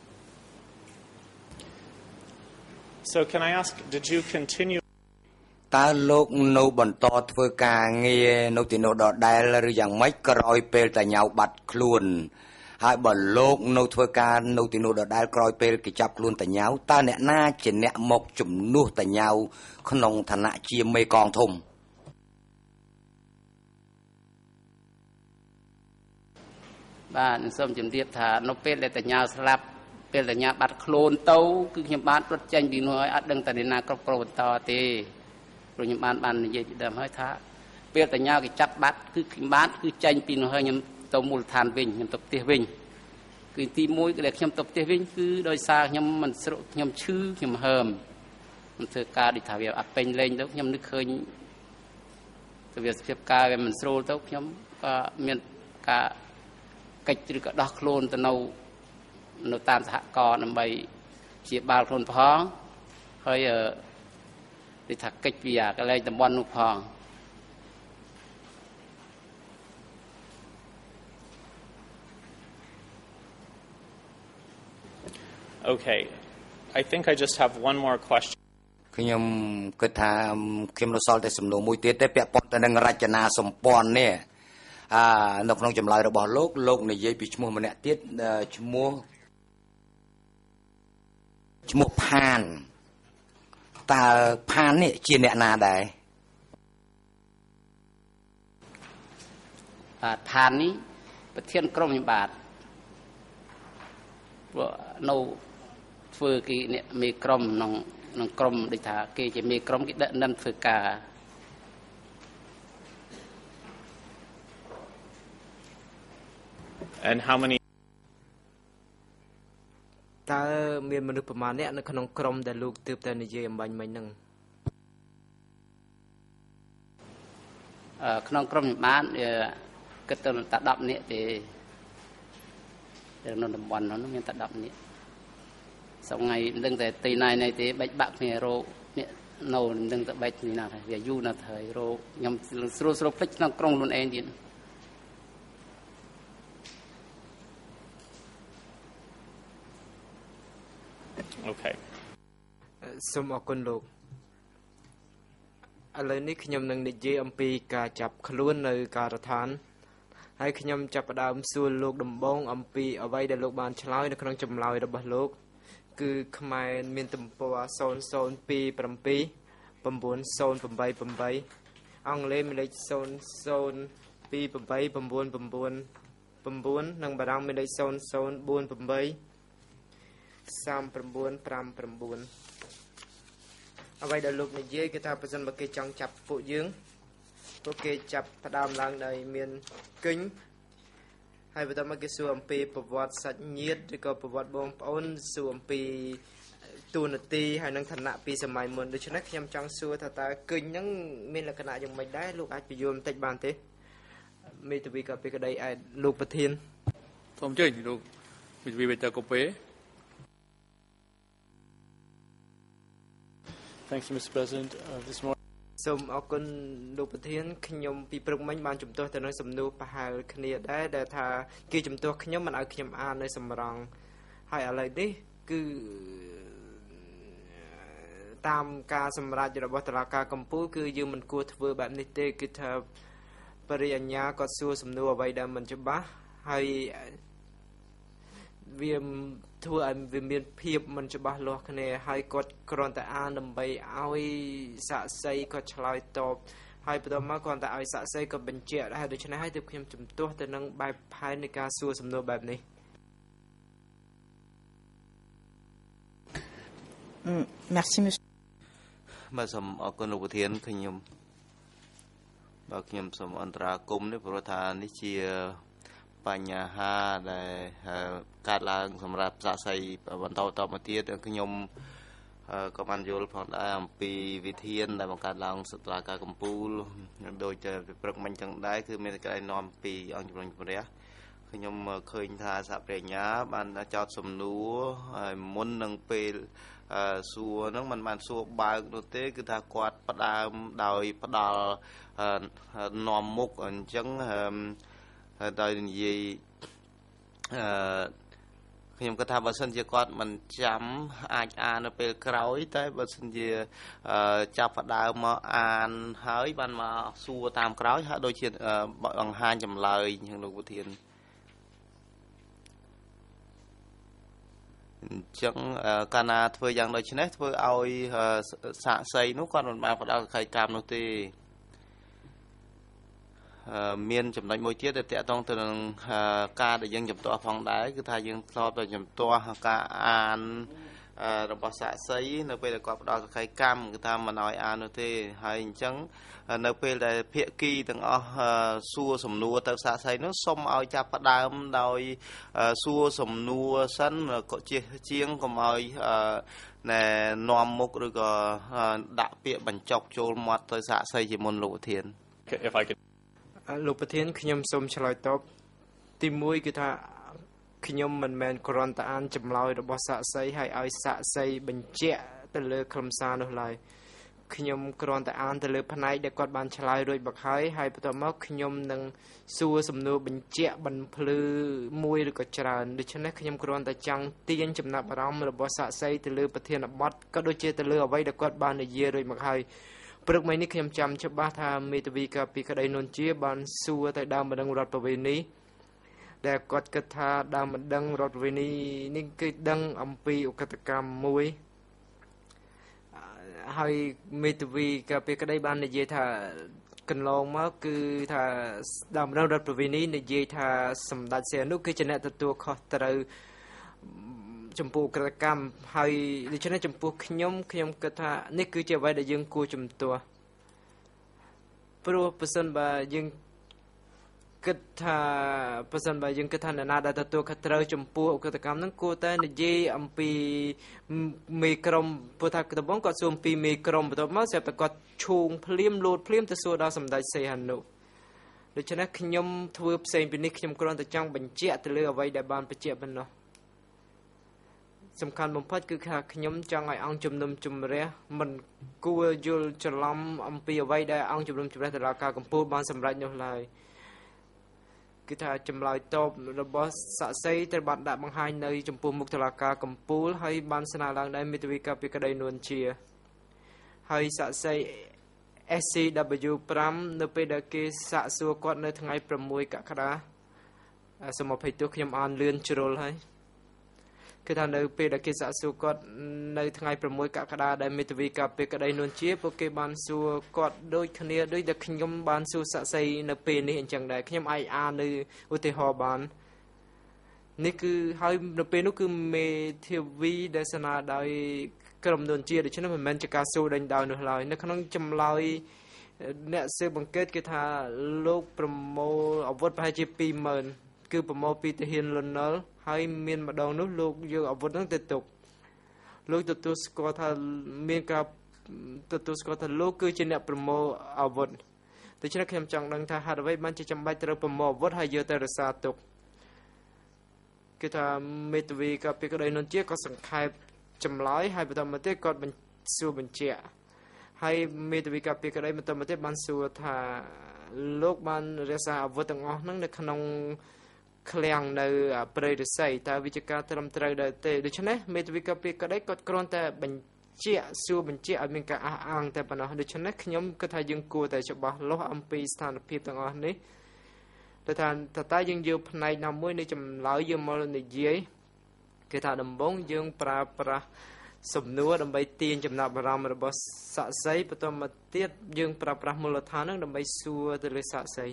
So can I ask, did you continue? ตาโลกโนบันตอធ្វើការងារនៅទីនោះដដែលឬយ៉ាងម៉េចក្រោយពេលតាញៅបាត់ខ្លួនហើយបើលោកនៅធ្វើការនៅទីនោះដដែលក្រោយពេលគេចាប់ខ្លួនតាញៅតើអ្នកណាជាអ្នកមកជំនួសតាញៅក្នុងឋានៈជាមេកងធំបាទសូមជម្រាបថានៅពេលដែលតាញៅស្លាប់ពេលតាញៅបាត់ខ្លួនទៅគឺខ្ញុំបានរត់ចេញពីនោះហើយអត់ដឹងតាណាគ្រប់គ្រងបន្តទេព្រោះខ្ញុំបាននិយាយពីដើមហើយថាពេលតាញៅគេចាប់បាត់គឺខ្ញុំបានគឺចេញពីនោះហើយខ្ញុំទៅមូលដ្ឋានវិញខ្ញុំទៅផ្ទះវិញគឺទី1គឺដែលខ្ញុំទៅផ្ទះវិញគឺដោយសារខ្ញុំមិនស្រុកខ្ញុំឈឺខ្ញុំហើមមិនធ្វើការដូចថាវាអត់ពេញលេងទៅខ្ញុំនឹកឃើញទៅវាសភាពការវាមិនស្រួលទៅខ្ញុំក៏មានការកិច្ចឬក៏ដោះខ្លួនទៅនៅតាមសហគមន៍ដើម្បីជាបាលខ្លួនផងហើយដូចថាកិច្ចពីកន្លែងតំបន់នោះផង Okay, I think I just have one more question. ខ្ញុំគិតថាខ្ញុំនៅសល់តែសំណួរមួយទៀតទេពាក់ព័ន្ធទៅនឹងរចនាសម្ព័ន្ធនេះនៅក្នុងចម្លើយរបស់លោកនិយាយពីឈ្មោះម្នាក់ទៀតឈ្មោះផានតើផាននេះជាអ្នកណាដែរបាទផាននេះប្រធានក្រុមខ្ញុំបាទនៅធ្វើគេអ្នកមេក្រុមក្នុងក្រុមដូចថាគេជាមេក្រុមគេដឹកនាំធ្វើការ And how many តើមានមនុស្សប្រមាណអ្នកនៅក្នុងក្រុមដែលលោកទើបតែនិយាយអំបញ្ញមិញហ្នឹងក្នុងក្រុមខ្ញុំបានគិតទៅតែ10នាក់ទេនៅតំបន់នោះមានតែ10នាក់សប្ងៃមិនដឹងតែទីណាយទេបែកបាក់គ្នារោគនេះនៅមិនដឹងតែបែកគ្នាណាថាវាយូរណាស់ហើយរោគខ្ញុំស្រួលភ្លេចក្នុងក្រុមខ្លួនឯងទៀត Okay. សូមអរគុណលោកឥឡូវនេះខ្ញុំនឹងនិយាយអំពីការចាប់ខ្លួននៅការដ្ឋានហើយខ្ញុំចាប់ផ្ដើមសួរលោកដំបងអំពីអ្វីដែលលោកបានឆ្លើយនៅក្នុងចម្លើយរបស់លោកគឺខ្មែរមានទំព័រ0027 9088អង់គ្លេសមានលេខ00289999និងបារាំងមានលេខ0048 3959អ្វីដែលលោកនិយាយគឺថាប្រសិនបើគេចង់ចាប់ពួកយើងពួកគេចាប់ផ្ដើមឡើងដោយមានគិញហើយបន្តមកគេសួរអំពីប្រវត្តិសាច់ញាតិឬក៏ប្រវត្តិបងប្អូនសួរអំពីទូនាទីហើយនឹងឋានៈពីសម័យមុនដូច្នេះខ្ញុំចង់សួរថាតើគិញហ្នឹងមានលក្ខណៈយ៉ាងម៉េចដែរលោកអាចបញ្យល់បន្តិចបានទេមេធាវីក៏ពីក្តីឯលោកប្រធានសូមអញ្ជើញលោកមេធាវីវិទ្យាកូពេ Thanks, Mr. President. This morning. សូមអរគុណលោកប្រធានខ្ញុំពីព្រឹកមិញបានជំទាស់ទៅនឹងសំណួរប្រហែលគ្នាដែរដែលថាគេជំទាស់ខ្ញុំមិនឲ្យខ្ញុំអាននៅសម្រងហើយឥឡូវនេះគឺតាមការសម្រេចរបស់តុលាការកំពូលគឺយើងមិនគួរធ្វើបែបនេះទេគឺថាបរិញ្ញាគាត់សួរសំណួរអ្វីដែលមិនច្បាស់ហើយវាធ្វើឲ្យវាមានភាពមិនច្បាស់លាស់គ្នាហើយគាត់គ្រាន់តែអានដើម្បីឲ្យសាក់សីគាត់ឆ្លើយតបហើយបន្ទាប់មកគ្រាន់តែឲ្យសាក់សីគាត់បញ្ជាក់ហើយដូច្នេះហើយទើបខ្ញុំជំទាស់ទៅនឹងបែបផែននៃការសួរសំណួរបែបនេះ Merci monsieur បាទសូមអរគុណលោកប្រធានខ្ញុំសូមអន្តរាគមន៍នេះព្រោះថានេះជាបញ្ហាដែលកើតឡើងសម្រាប់សាកសីបន្តតមកទៀតខ្ញុំក៏បានយល់ផងដែរអំពីវិធានដែលបង្កើតឡើងតុលាការកំពូលដោយតែព្រឹកមិញចឹងដែរគឺមានការណែនាំពីអង្គជំនុំជម្រះខ្ញុំឃើញថាសហប្រញ្ញាបានចោទសំណួរហើយមុននឹងពេលសួរហ្នឹងมันបានសួរបើកនោះទេគឺថាគាត់ផ្ដើមដោយផ្ដល់នាំមុខអញ្ចឹងដោយនិយាយខ្ញុំគិតថាបើសិនជាគាត់មិនចាំអាចអាននៅពេលក្រោយតែបើសិនជាចាប់ផ្ដើមមកអានហើយបានមកសួរតាមក្រោយហើយដូចជាបង្ហាញចម្លើយអញ្ចឹងលោកប្រធានអញ្ចឹងកាលណាធ្វើយ៉ាងដូចនេះធ្វើឲ្យសាកសីនោះគាត់មិនបានផ្ដល់កិច្ចកម្មនោះទេមានចំណុចមួយទៀតដែលតាក់ទងទៅនឹងការដែលយើងជំទាស់ផងដែរគឺថាយើងធ្លាប់តែជំទាស់ការអានរបស់សាកសីនៅពេលដែលគាត់ផ្ដល់សក្ខីកម្មគឺថាមិនឲ្យអាននោះទេហើយអញ្ចឹងនៅពេលដែលភាគីទាំងអស់សួរសំណួរទៅសាកសីនោះសូមឲ្យចាប់ផ្ដើមដោយសួរសំណួរសិនក៏ជាងកុំឲ្យនាំមុខឬក៏ដាក់ពាក្យបញ្ចុកចូលមាត់ទៅសាកសីជាមុនលោកប្រធាន If I could លោកប្រធានខ្ញុំសូមឆ្លើយតបទី1គឺថាខ្ញុំមិនមែនគ្រាន់តែអានចម្លើយរបស់សាកសីហើយឲ្យសាកសីបញ្ជាក់ទៅលើខ្លឹមសារនោះឡើយខ្ញុំគ្រាន់តែអានទៅលើផ្នែកដែលគាត់បានឆ្លើយរួចមកហើយបន្ទាប់មកខ្ញុំនឹងសួរសំណួរបញ្ជាក់បន្ភ្លឺមួយឬក៏ច្រើនដូច្នេះខ្ញុំគ្រាន់តែចង់ទាញចំណាប់អារម្មណ៍របស់សាកសីទៅលើប្រធានបទក៏ដូចជាទៅលើអ្វីដែលគាត់បាននិយាយរួចមកហើយព្រឹកមិញនេះខ្ញុំចាំច្បាស់ថាមេធាវីការពីក្តីនួនជាបានសួរទៅដើមបណ្ដឹងរដ្ឋប្រវេណីដែលគាត់គិតថាដើមបណ្ដឹងរដ្ឋប្រវេណីនេះគឺដឹងអំពីឧក្រិដ្ឋកម្មមួយហើយមេធាវីការពីក្តីបាននិយាយថាកន្លងមកគឺថាដើមបណ្ដឹងរដ្ឋប្រវេណីនិយាយថាសម្ដេចសីហនុគឺជាអ្នកទទួលខុសត្រូវចំពោះក្រិតកម្មហើយដូច្នេះចំពោះខ្ញុំគិតថានេះគឺជាអ្វីដែលយើងគួរជំទាស់ព្រោះប្រសិនបើយើងគិតថាអ្នកណាដែលទទួលខុសត្រូវចំពោះក្រិតកម្មហ្នឹងគួរតែនិយាយអំពីមេក្រុមព្រោះថាដំបូងគាត់សួរអំពីមេក្រុមបន្ទាប់មកស្រាប់តែគាត់ឈូងភ្លាមលោតភ្លាមទៅសួរដល់សម្ដេចសីហនុដូច្នេះខ្ញុំធ្វើផ្សេងពីនេះខ្ញុំគ្រាន់តែចង់បញ្ជាក់ទៅលើអ្វីដែលបានបញ្ជាក់ប៉ុណ្ណោះសំខាន់បំផុតគឺថាខ្ញុំចង់ឲ្យអង្គជំនុំជម្រះមិនគួរយល់ច្រឡំអំពីអ្វីដែលអង្គជំនុំជម្រះតុលាការកំពូលបានសម្រេចនោះឡើយគឺថាចម្លើយតបរបស់សាក់សីត្រូវបានដាក់បង្ហាញនៅចំពោះមុខតុលាការកំពូលហើយបានស្នើឡើងដោយមេធាវីការពីក្តីនួនជាហើយសាក់សី SCW 5នៅពេលដែលគេសាកសួរគាត់នៅថ្ងៃ6កក្កដាសូមអភ័យទោសខ្ញុំអានលឿនជ្រុលហើយគឺថានៅពេលដែលគេសាកសួរគាត់នៅថ្ងៃ6កក្កដាដែលមេធាវីការពីក្តីនួនជាពួកគេបានសួរគាត់ដូចគ្នាដូចដែលខ្ញុំបានសួរសាក់សីនៅពេលនេះអញ្ចឹងដែរខ្ញុំអាចអាននៅឧទាហរណ៍បាននេះគឺហើយនៅពេលនោះគឺមេធាវីដែលស្នើដោយក្រុមនួនជាដូច្នេះមិនមែនជាការសួរដេញដោលនោះឡើយនៅក្នុងចម្លើយអ្នកស៊ើបអង្កេតគឺថាលោកប្រមូលអាវុធប្រហែលជា20000គឺប្រមូលពីទាហានលន់នល់ហើយមានម្ដងនោះលោកយកអាវុធហ្នឹងទៅទុកលោកទទួលស្គាល់ថាមានការទទួលស្គាល់ថាលោកគឺជាអ្នកប្រមូលអាវុធដូច្នេះខ្ញុំចង់ដឹងថាហេតុអ្វីបានជាចាំបាច់ត្រូវប្រមូលអាវុធហើយយកទៅរក្សាទុកគឺថាមេធាវីក៏ពីក្តីនួនជាក៏សង្ខេបចម្លើយហើយបន្តមកទៀតគាត់សួរបញ្ជាក់ហើយមេធាវីក៏ពីក្តីបន្តមកទៀតបានសួរថាលោកបានរក្សាអាវុធទាំងអស់ហ្នឹងនៅក្នុងឃ្លាំងនៅព្រៃឫស្សីតើវិជាការត្រឹមត្រូវដែរទេដូច្នេះមេធាវីក៏ពីក្តីគាត់គ្រាន់តែបញ្ជាក់សួរបញ្ជាក់ឲ្យមានការអះអាងតែប៉ុណ្ណោះដូច្នេះខ្ញុំគិតថាយើងគួរតែច្បាស់លាស់អំពីស្ថានភាពទាំងអស់នេះតែយើងយកផ្នែកណាមួយនៃចម្លើយយើងមកនិយាយគឺថាដំបូងយើងប្រើប្រាស់សំណួរដើម្បីទាញចំណាប់អារម្មណ៍របស់សាក់សីបន្ទាប់មកទៀតយើងប្រើប្រាស់មូលដ្ឋានហ្នឹងដើម្បីសួរទៅលើសាក់សី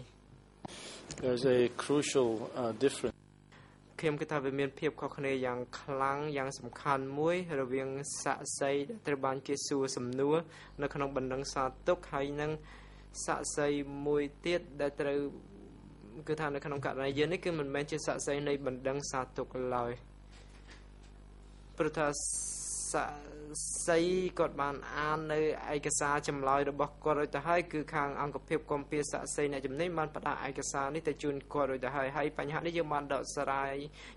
There's a crucial difference ខ្ញុំគិតថាវាមានភាពខុសគ្នាយ៉ាងខ្លាំងយ៉ាងសំខាន់មួយរវាងសាក់សីដែលត្រូវបានគេសួរសំណួរនៅក្នុងបណ្ដឹងសារទុកហើយនឹងសាក់សីមួយទៀតដែលត្រូវគឺថានៅក្នុងករណីយើងនេះគឺមិនមែនជាសាក់សីនៃបណ្ដឹងសារទុកឡើយព្រោះថាសាក់សីគាត់បានអាននៅឯកសារចម្លើយរបស់គាត់រួចទៅហើយគឺខាងអង្គភាពគំពីសាក់សីអ្នកជំនាញបានផ្ដល់ឯកសារនេះទៅជូនគាត់រួចទៅហើយបញ្ហានេះយើងបានដោះស្រាយ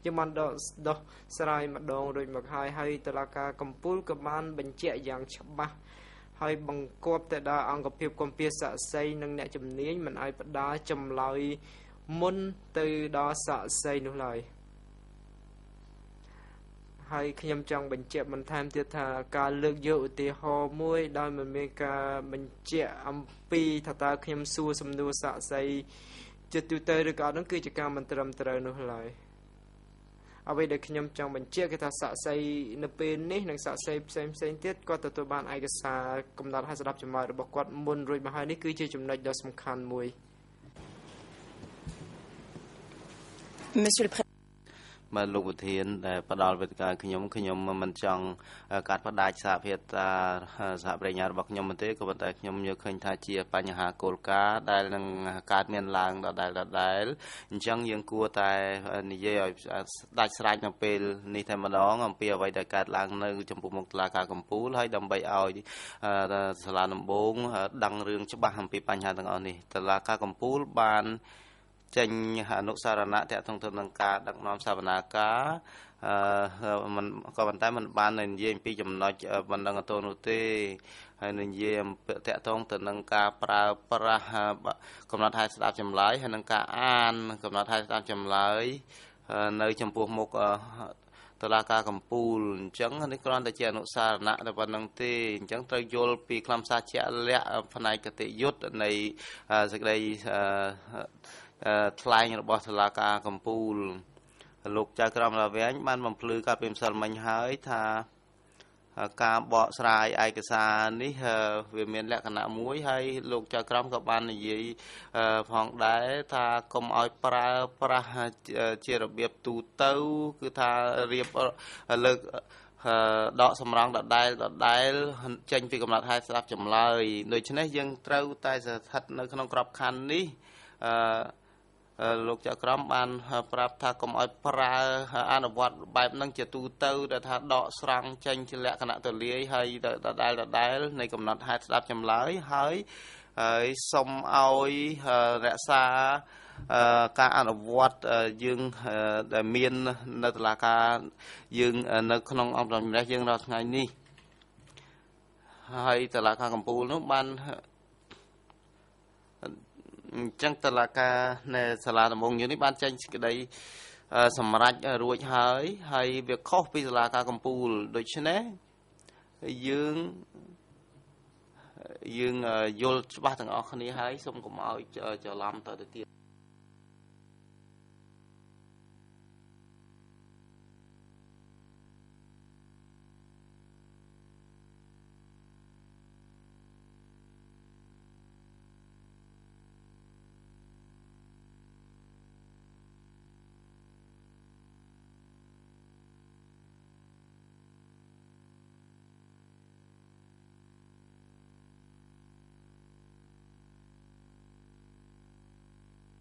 ម្ដងរួចមកហើយតុលាការកំពូលក៏បានបញ្ជាក់យ៉ាងច្បាស់ហើយបង្គាប់ទៅដល់អង្គភាពគំពីសាក់សីនិងអ្នកជំនាញមិនឲ្យផ្ដល់ចម្លើយមុនទៅដល់សាក់សីនោះឡើយហើយខ្ញុំចង់បញ្ជាក់បន្ថែមទៀតថាការលើកយកឧទាហរណ៍មួយដោយមិនមានការបញ្ជាក់អំពីថាតើខ្ញុំសួរសំណួរសាកសីជាទូទៅឬក៏អត់នោះគឺជាការមិនត្រឹមត្រូវនោះឡើយអ្វីដែលខ្ញុំចង់បញ្ជាក់គឺថាសាកសីនៅពេលនេះនិងសាកសីផ្សេងទៀតគាត់ទទួលបានឯកសារកំណត់ឲ្យស្ដាប់ចម្លើយរបស់គាត់មុនរួចមកហើយនេះគឺជាចំណុចដ៏សំខាន់មួយ Monsieur le Président. มาลูกประเทศแต่ประดอลเป็นการขยมมันจังการประดาสาเหตุสาปริญญาบอกขยมมันเตะก็แต่ขยมเยอะขึ้นท่าเชียปัญหาโกลกาได้ดังการเมียนลางได้จังยังกลัวแต่นี่เยอะได้สลายมาเป็นนี่แทนมาน้องเปียไว้แต่การลางในจมูกมุกลากากำปูให้ดำใบเอาสลาน้ำบงดังเรื่องฉบับทำปีปัญหาต่างๆนี่แต่ลากากำปูบานจังอนุสารณะแต่ทงทนการดักน้อมสถาปนากามันก็บรรทัดมันบานในเยี่ยมปีจำนวนบรรดังตัวนุตีในเยี่ยมแต่ทงทนการประกำลังไทยสตาร์จำเลยให้นังการอ่านกำลังไทยสตาร์จำเลยในจำพวกมุกตลาดการกำปูจังอันนี้ก็นั่นแต่เจ้านุสารณะแต่บรรดังตีจังตรโยลปีคลำซาเจเละภายในกติยุทธในสิ่งใดทลายរបស់តុលាការកំពូលលោកចៅក្រមរាវែងបានបំភ្លឺការពិមសិលមិញហើយថាការបកស្រាយឯកសារនេះវាមានលក្ខណៈមួយហើយលោកចៅក្រមក៏បាននិយាយផងដែរថាកុំឲ្យប្រើប្រាស់ជារបៀបទូទៅគឺថារៀបលើកដកសម្រងដដែលចេញពីកំណត់ហេតុស្ដាប់ចម្លើយដូច្នេះយើងត្រូវតែស្ថិតនៅក្នុងក្របខ័ណ្ឌនេះលោកចៅក្រមបានប្រាប់ថាកុំឲ្យប្រើអនុវត្តបែបហ្នឹងជាទូទៅដែលថាដកស្រង់ចេញជាលក្ខណៈទូលាយហើយដដែលនៃកំណត់ហេតុស្ដាប់ចម្លើយហើយសូមឲ្យរក្សាការអនុវត្តយើងដែលមាននៅតុលាការយើងនៅក្នុងអង្គការម្លេះយើងរាល់ថ្ងៃនេះហើយតុលាការកំពូលនោះបានจังตลาดในสลาดมงอยู่นี่บ้านจังสกได้สมรัฐรวยหายให้เวียข้อพิจารณากัมพูลโดยเฉพาะยืงโยลบ้านต่างออกนี้ให้สมกับเอาจะล้ำต่อเดียว Merci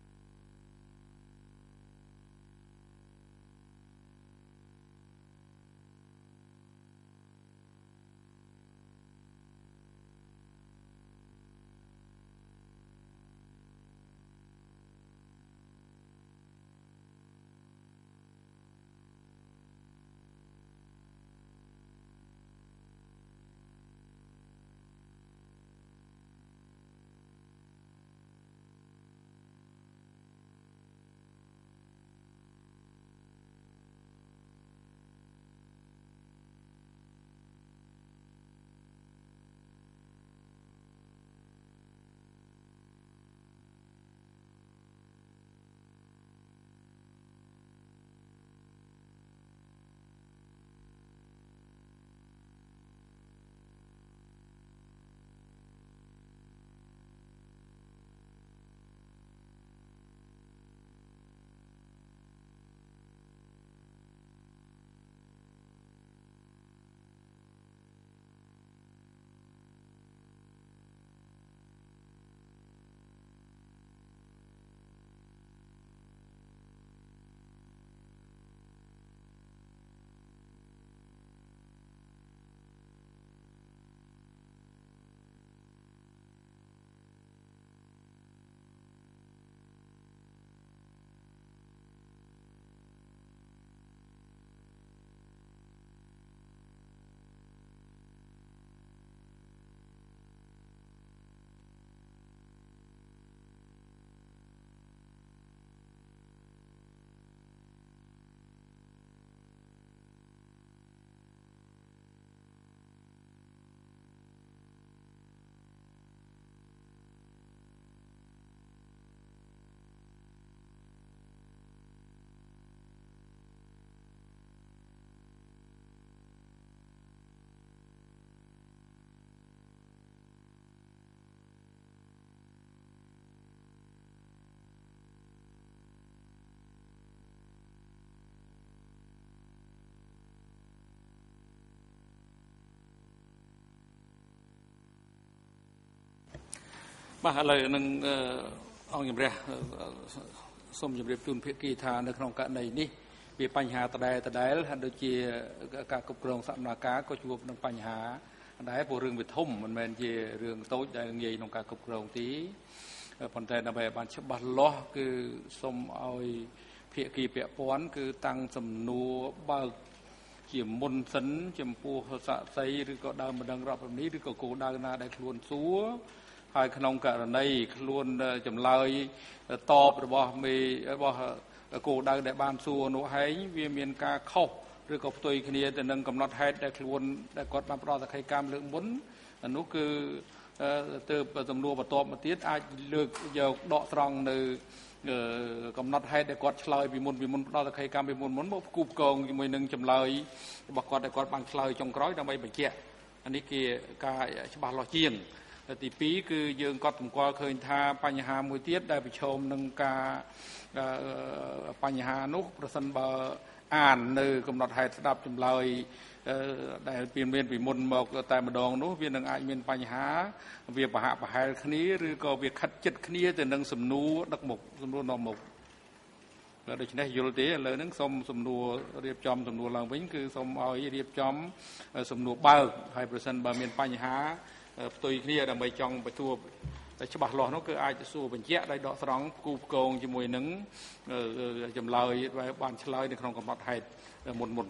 បាទឥឡូវនឹងអង្គជំរះសូមជម្រាបជូនភាគីថានៅក្នុងករណីនេះវាបញ្ហាដដែលហើយដូចជាការគ្រប់គ្រងសកម្មភាពក៏ជួបនឹងបញ្ហាដែរព្រោះរឿងវាធំមិនមែនជារឿងតូចដែលងាយក្នុងការគ្រប់គ្រងទេប៉ុន្តែដើម្បីឲ្យបានច្បាស់លាស់គឺសូមឲ្យភាគីពាក់ព័ន្ធគឺតាំងសំណួរបើកជាមុនសិនចំពោះសាក្សីឬក៏ដើមបណ្ដឹងរដ្ឋបាលនេះឬក៏គោលដៅណាដែលខ្លួនសួរហើយក្នុងករណីខ្លួនចម្លើយតបរបស់មេរបស់គោលដៅដែលបានសួរនោះហែងវាមានការខុសឬក៏ផ្ទុយគ្នាទៅនឹងកំណត់ហេតុដែលខ្លួនដែលគាត់បានផ្ដល់សក្ខីកម្មលើកមុននោះគឺទៅសំណួរបន្ទាប់មកទៀតអាចលើកយកដកស្រង់នៅកំណត់ហេតុដែលគាត់ឆ្លើយពីមុនផ្ដល់សក្ខីកម្មពីមុនមកផ្គូផ្គងជាមួយនឹងចម្លើយរបស់គាត់ដែលគាត់បានឆ្លើយចុងក្រោយដើម្បីបញ្ជាក់នេះគឺការច្បាស់លាស់ជាងទី2គឺយើងក៏សម្គាល់ឃើញថាបញ្ហាមួយទៀតដែលប្រឈមនឹងការបញ្ហានោះប្រសិនបើអាននៅកំណត់ហេតុស្ដាប់ចម្លើយដែលមានពីមុនមកតែម្ដងនោះវានឹងអាចមានបញ្ហាវាប្រហាក់ប្រហែលគ្នាឬក៏វាខិតជិតគ្នាទៅនឹងសំណួរដឹកមុខសំណួរនាំមុខដូច្នេះយល់ទេឥឡូវហ្នឹងសូមសំណួររៀបចំសំណួរឡើងវិញគឺសូមឲ្យរៀបចំសំណួរបើកហើយប្រសិនបើមានបញ្ហាផ្ទុយគ្នាដើម្បីចង់បញ្ទួតែច្បាស់លាស់នោះគឺអាចសួរបញ្ជាក់ដោយដកស្រង់គូផ្គងជាមួយនឹងចម្លើយដែលបានឆ្លើយនៅក្នុងកំណត់ហេតុមុន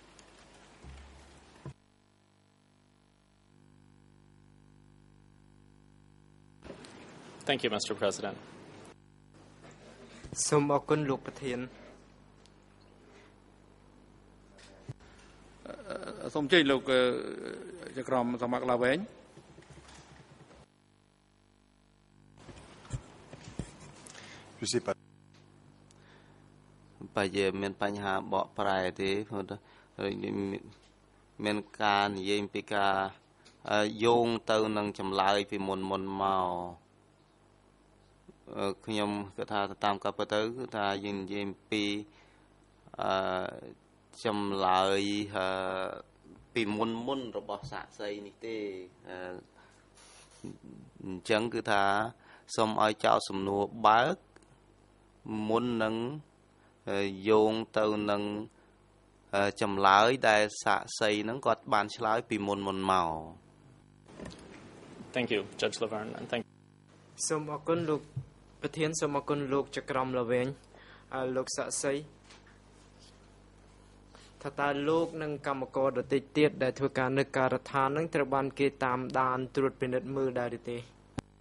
Thank you, Mr. President. សូមអរគុណលោកប្រធានសូមអញ្ជើញលោកចក្រមសមត្ថឡាវែងបើជាមានបញ្ហាបកប្រែទេមានការនិយាយពីការយោងទៅនឹងចម្លើយពីមុនមកខ្ញុំគឺថាតាមការពិតទៅគឺថាយើងនិយាយពីចម្លើយពីមុនរបស់សាក្សីនេះទេអញ្ចឹងគឺថាសូមឲ្យចោលសំណួរបើកមុននឹងយោងទៅនឹងចម្លើយដែលសាក្សីហ្នឹងគាត់បានឆ្លើយពីមុនមក Thank you, Judge Laverne, and thank you. សូមអរគុណលោកប្រធានសូមអរគុណលោកចក្រមឡាវែងលោកសាក់សីថាតើលោកនិងកម្មករដទៃទៀតដែលធ្វើការនៅការដ្ឋាននឹងត្រូវបានគេតាមដានត្រួតពិនិត្យមើលដែរឬទេ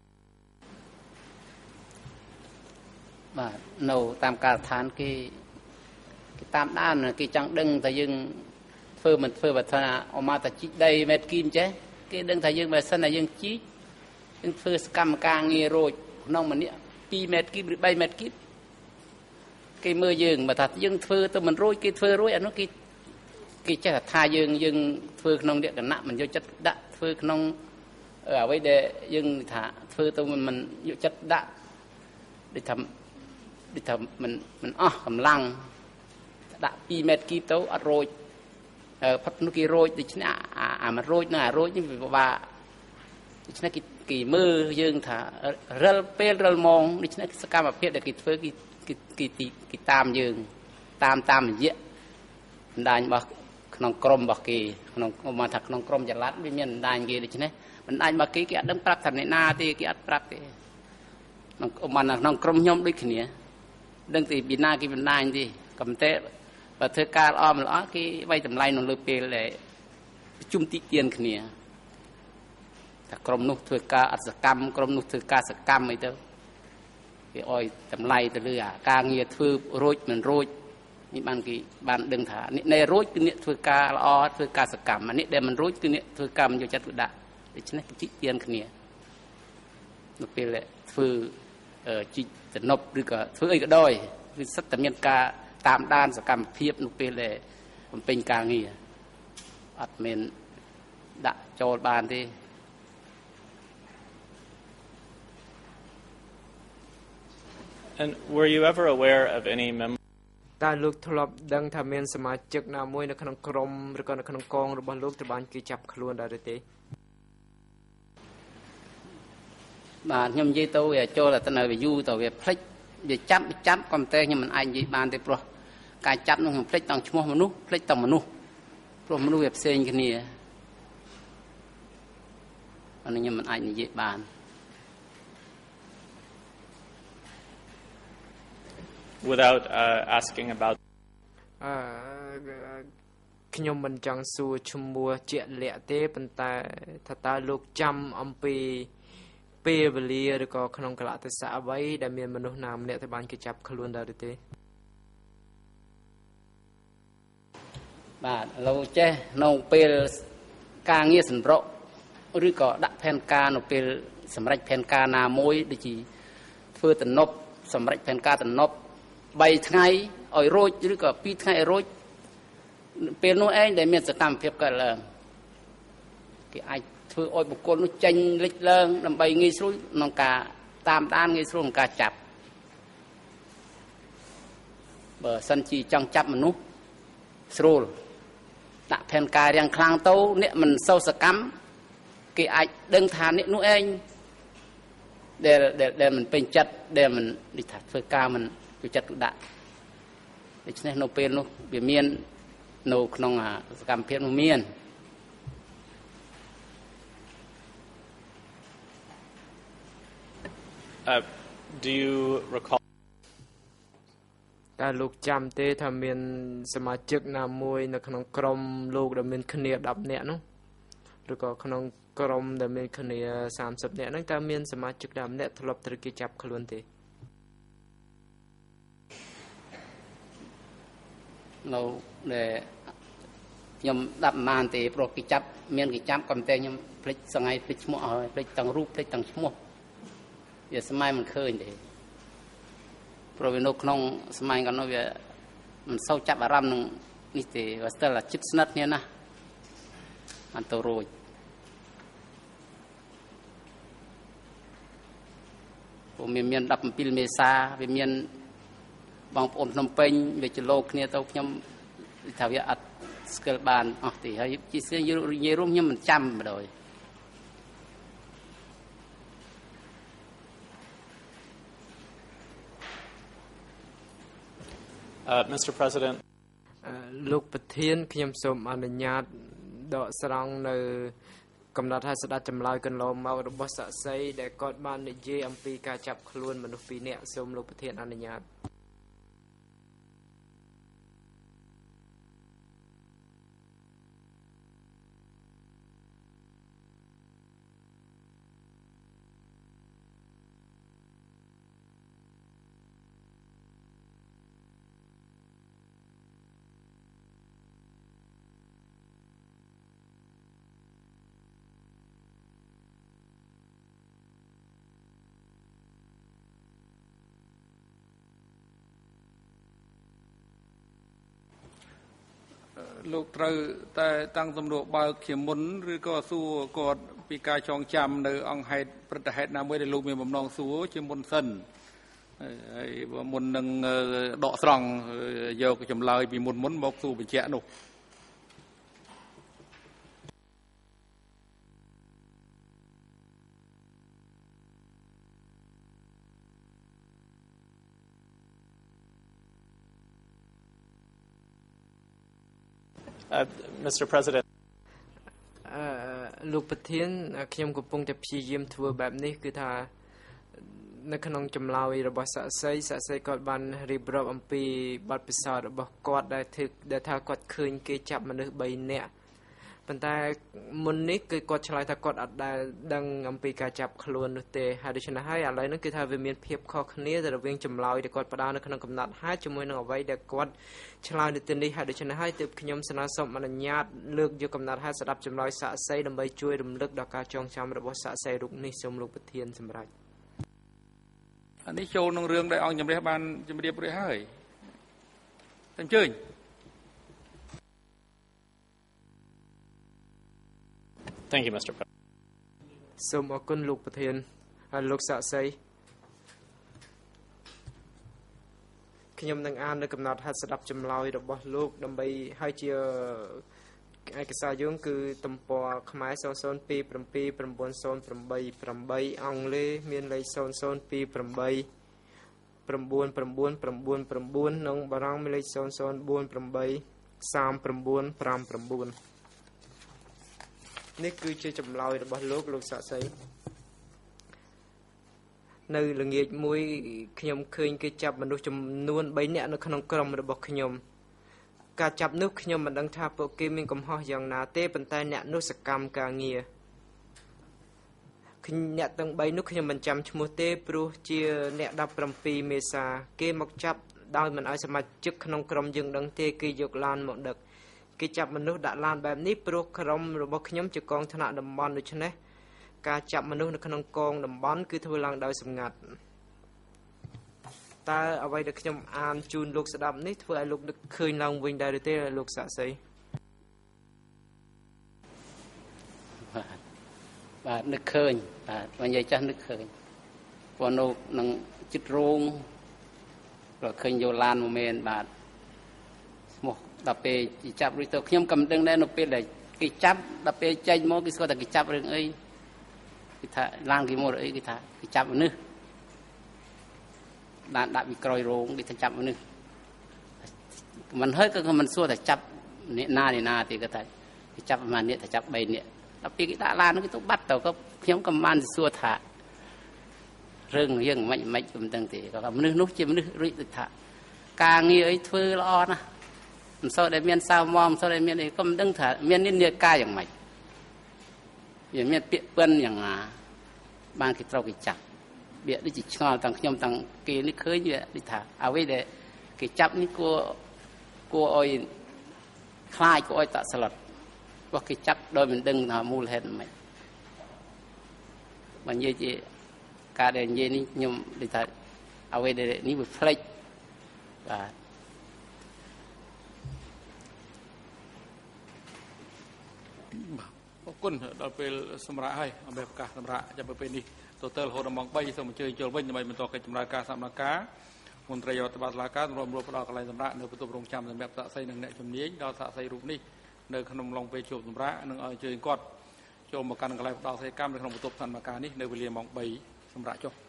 បាទនៅតាមការដ្ឋានគេតាមដានគេចង់ដឹងថាយើងធ្វើមិនធ្វើបើថាអមតាជីកដីម៉ែត្រគីមចេះគេដឹងថាយើងបើសិនតែយើងជីកយើងធ្វើសកម្មការងាររួចក្នុងម្នាក់2ម៉ែត្រគីបឬ3ម៉ែត្រគីបគេមើលយើងបើថាយើងធ្វើទៅមិនរួចគេធ្វើរួចអានោះគេចេះថាយើងធ្វើក្នុងលក្ខណៈមិនយកចិត្តដាក់ធ្វើក្នុងអ្វីដែលយើងថាធ្វើទៅមិនយកចិត្តដាក់ដូចថាមិនអស់កម្លាំងដាក់2ម៉ែត្រគីបទៅអត់រួចផុតនោះគេរួចដូច្នេះអាមិនរួចនឹងអារួចនេះវាពិបាកដូច្នេះគេមើលយើងថារិលពេលរិលម៉ោងដូច្នេះសកម្មភាពដែលគេធ្វើគេតាមយើងតាមរយៈបណ្ដាញរបស់ក្នុងក្រុមរបស់គេក្នុងមកថាក្នុងក្រុមចល័តវាមានបណ្ដាញគេដូច្នេះបណ្ដាញរបស់គេអត់ដឹងប្រាប់ថាអ្នកណាទេគេអត់ប្រាប់ទេក្នុងក្រុមខ្ញុំដូចគ្នាដឹងតែពីណាគេបណ្ដាញទេក៏តែបើធ្វើការល្អមិនល្អគេវាយតម្លៃនៅលើពេលដែលប្រជុំទីទានគ្នាតែក្រុមនោះធ្វើការអសកម្មក្រុមនោះធ្វើការសកម្មអីទៅគេអោយតម្លៃទៅលើអាការងារធ្វើរួចមិនរួចនេះបានគេបានដឹងថាអ្នកដែលរួចគឺអ្នកធ្វើការល្អធ្វើការសកម្មអ្នកដែលមិនរួចគឺអ្នកធ្វើការមិនយកចិត្តទុកដាក់ដូច្នេះប្រតិទានគ្នានៅពេលធ្វើជីកតំណប់ឬក៏ធ្វើអីក៏ដោយគឺសិតតែមានការតាមដានសកម្មភាពនៅពេលដែលបំពេញការងារអត់មានដាក់ចូលបានទេ And were you ever aware of any member តើលោកធ្លាប់ដឹងថាមានសមាជិកណាមួយនៅក្នុងក្រុមឬក៏នៅក្នុងកងរបស់លោកត្រូវបានគេចាប់ខ្លួនដែរទេបាទខ្ញុំនិយាយទៅវាចូលតែនៅវាយូរទៅវាផ្លិចវាចាប់ក៏តែខ្ញុំមិនអាចនិយាយបានទេព្រោះការចាប់នោះខ្ញុំផ្លិចតង់ឈ្មោះមនុស្សផ្លិចតង់មនុស្សព្រោះមនុស្សវាផ្សេងគ្នាអានេះខ្ញុំមិនអាចនិយាយបាន Without asking about ខ្ញុំមិនចង់សួរឈ្មោះជាក់លាក់ទេប៉ុន្តែថាតើលោកចាំអំពីពេលវេលាឬក៏ក្នុងកលៈទេសៈអ្វីដែលមានមនុស្សណាម្នាក់ទៅបានគេចាប់ខ្លួនដែរឬទេបាទឥឡូវចេះនៅពេលការងារសម្រុកឬក៏ដាក់ផែនការនៅពេលសម្រេចផែនការណាមួយដូចជាធ្វើតំណប់សម្រេចផែនការតំណប់3ថ្ងៃឲ្យរួចឬក៏2ថ្ងៃឲ្យរួចពេលនោះឯងដែលមានសកម្មភាពកើតឡើងគេអាចធ្វើឲ្យបុគ្គលនោះចេញលេចឡើងដើម្បីងាយស្រួលក្នុងការតាមដានងាយស្រួលក្នុងការចាប់បើសិនជាចង់ចាប់មនុស្សស្រួលដាក់ផែនការរាំងខ្លាំងទៅអ្នកមិនសូវសកម្មគេអាចដឹងថាអ្នកនោះឯងដែលមិនពេញចិត្តដែលមិននិយាយថាធ្វើការមិនចូលចិត្តដាក់ដូច្នេះនៅពេលនោះវាមាននៅក្នុងសកម្មភាពនោះមាន Do you recall តើលោកចាំទេថាមានសមាជិកណាមួយនៅក្នុងក្រុមលោកដែលមានគ្នា10នាក់នោះឬក៏ក្នុងក្រុមដែលមានគ្នា30នាក់ហ្នឹងតើមានសមាជិកណាម្នាក់ធ្លាប់ត្រូវគេចាប់ខ្លួនទេនៅដែលខ្ញុំដាក់ប្រហែលទេព្រោះគេចាប់មានគេចាប់ក៏តែខ្ញុំភ្លេចថ្ងៃភ្លេចឈ្មោះឲ្យភ្លេចទាំងរូបភ្លេចទាំងឈ្មោះវាស្មាយមិនឃើញទេព្រោះវានៅក្នុងស្មាយក៏នៅវាមិនសូវចាប់អារម្មណ៍នឹងនេះទេវាស្ទើរតែជិតស្និទ្ធគ្នាណាបានទៅរួចព្រោះមាន17មេសាវាមានបងប្អូនភ្នំពេញវាចលោគ្នាទៅខ្ញុំថាវាអត់ស្គាល់បានអស់ទេហើយជាស្អីនិយាយរួមខ្ញុំមិនចាំម្ដង Mr. President លោកប្រធានខ្ញុំសូមអនុញ្ញាតដកស្រង់នៅកំណត់ឲ្យស្ដេចចម្លើយកន្លងមករបស់សាក្សីដែលគាត់បាននិយាយអំពីការចាប់ខ្លួនមនុស្ស2នាក់សូមលោកប្រធានអនុញ្ញាតលោកត្រូវតែតាំងទំនួលបើកជាមុនឬក៏សួរគាត់ពីការចងចាំនៅអង្គហេតុព្រឹត្តិហេតុណាមួយដែលលោកមានបំណងសួរជាមុនសិនហើយមុននឹងដកស្រង់យកចម្លើយពីមុនមកសួរបញ្ជាក់នោះ Mr. President លោកប្រធានខ្ញុំកំពុងតែព្យាយាមធ្វើបែបនេះគឺថានៅក្នុងចម្លើយរបស់សាក្សីគាត់បានរៀបរាប់អំពីបទពិសោធន៍របស់គាត់ដែលថាគាត់ឃើញគេចាប់មនុស្ស3នាក់ប៉ុន្តែមុននេះគឺគាត់ឆ្លើយថាគាត់អត់ដែលដឹងអំពីការចាប់ខ្លួននោះទេហើយដូច្នេះហើយឥឡូវនេះគឺថាវាមានភាពខុសគ្នាទៅរវាងចម្លើយដែលគាត់ផ្ដល់នៅក្នុងកំណត់ហេតុជាមួយនឹងអ្វីដែលគាត់ឆ្លើយនៅទីនេះហើយដូច្នេះហើយទើបខ្ញុំស្នើសុំអនុញ្ញាតលើកយកកំណត់ហេតុស្ដាប់ចម្លើយសាក្សីដើម្បីជួយរំលឹកដល់ការចងចាំរបស់សាក្សីរូបនេះសូមលោកប្រធានសម្រាប់អានេះចូលក្នុងរឿងដែលអង្គជំរះបានជម្រាបរួចហើយអញ្ជើញ Thank you, Mr. President. សូមអរគុណលោកប្រធានហើយលោកសាក្សីខ្ញុំនឹងអាននៅកំណត់ហេតុស្ដាប់ចម្លើយរបស់លោកដើម្បីឲ្យជាឯកសារយើងគឺទំព័រខ្មែរ00277908អង់គ្លេសមានលេខ00289999និងបារាំងមានលេខ00483959នេះគឺជាចម្លើយរបស់លោកសាក់សីនៅល្ងាចមួយខ្ញុំឃើញគេចាប់មនុស្សចំនួន3នាក់នៅក្នុងក្រុមរបស់ខ្ញុំការចាប់នោះខ្ញុំមិនដឹងថាពួកគេមានកំហុសយ៉ាងណាទេប៉ុន្តែអ្នកនោះសកម្មការងារអ្នកទាំង3នោះខ្ញុំមិនចាំឈ្មោះទេព្រោះជាអ្នក17មេសាគេមកចាប់ដោយមិនឲ្យសមាជិកក្នុងក្រុមយើងដឹងទេគេយកឡានមកដឹកគេចាប់មនុស្សដាក់ឡានបែបនេះព្រោះក្រុមរបស់ខ្ញុំជាកងថ្នាក់តំបន់ដូច្នេះការចាប់មនុស្សនៅក្នុងកងតំបន់គឺធ្វើឡើងដោយសម្ងាត់តើអ្វីដែលខ្ញុំអានជូនលោកស្ដាប់នេះធ្វើឲ្យលោកនឹកឃើញឡើងវិញដែរឬទេលោកសាក់សីបាទនឹកឃើញបាទនិយាយចាស់នឹកឃើញព្រោះនៅនឹងចិត្តរោងក៏ឃើញយកឡានមកមែនបាទស្មោះដល់ពេលចាប់រួចទៅខ្ញុំក៏មិនដឹងដែរនៅពេលដែលគេចាប់ដល់ពេលចេញមកគេស្គាល់តែគេចាប់រឿងអីគេថាឡានគេមកអីគេថាគេចាប់មនុស្សដាក់ពីក្រោយរោងគេថាចាប់មនុស្សមិនហើយក៏មិនសួរតែចាប់អ្នកណាទេគេថាគេចាប់ប្រហែលអ្នកថាចាប់3នាក់ដល់ពេលគេដាក់ឡានគេទៅបាត់ទៅក៏ខ្ញុំក៏មិនបានសួរថារឿងយើងមិនក៏មិនដឹងទេក៏មនុស្សនោះជាមនុស្សរួចដូចថាការងារអីធ្វើល្អណាស់មិនសូវដែលមានសៅមមមិនសូវដែលមានអីក៏មិនដឹងថាមាននិន្នាការយ៉ាងម៉េចវាមានពាក្យពិនយ៉ាងណាបានគេត្រូវគេចាប់វាដូចជាឆ្ងល់ទាំងខ្ញុំទាំងគេនេះឃើញវាដូចថាអ្វីដែលគេចាប់នេះគួរឲ្យខ្លាចគួរឲ្យតក់ស្លុតព្រោះគេចាប់ដោយមិនដឹងថាមូលហេតុមិនបើនិយាយជាការដែលនិយាយនេះខ្ញុំដូចថាអ្វីដែលនេះវាផ្លេចបាទអរគុណដល់ពេលសម្រាប់ហើយអំពីប្រកាសសម្រាប់ចាំពេលនេះទៅទល់រហូតដល់ម៉ោង3សូមអញ្ជើញចូលវិញដើម្បីបន្តកិច្ចដំណើរការសកម្មភាពមន្ត្រីរដ្ឋបាលតុលាការសម្រាប់ផ្ដល់កន្លែងសម្រាប់នៅបន្ទប់រងចាំសម្រាប់សាក្សីនិងអ្នកជំនាញដល់សាក្សីរូបនេះនៅក្នុងឡុងពេលជួបសម្រាប់និងឲ្យអញ្ជើញគាត់ចូលមកកាន់កន្លែងផ្ដល់សេកម្មនៅក្នុងបន្ទប់សកម្មភាពនេះនៅវេលាម៉ោង3សម្រាប់ចុះ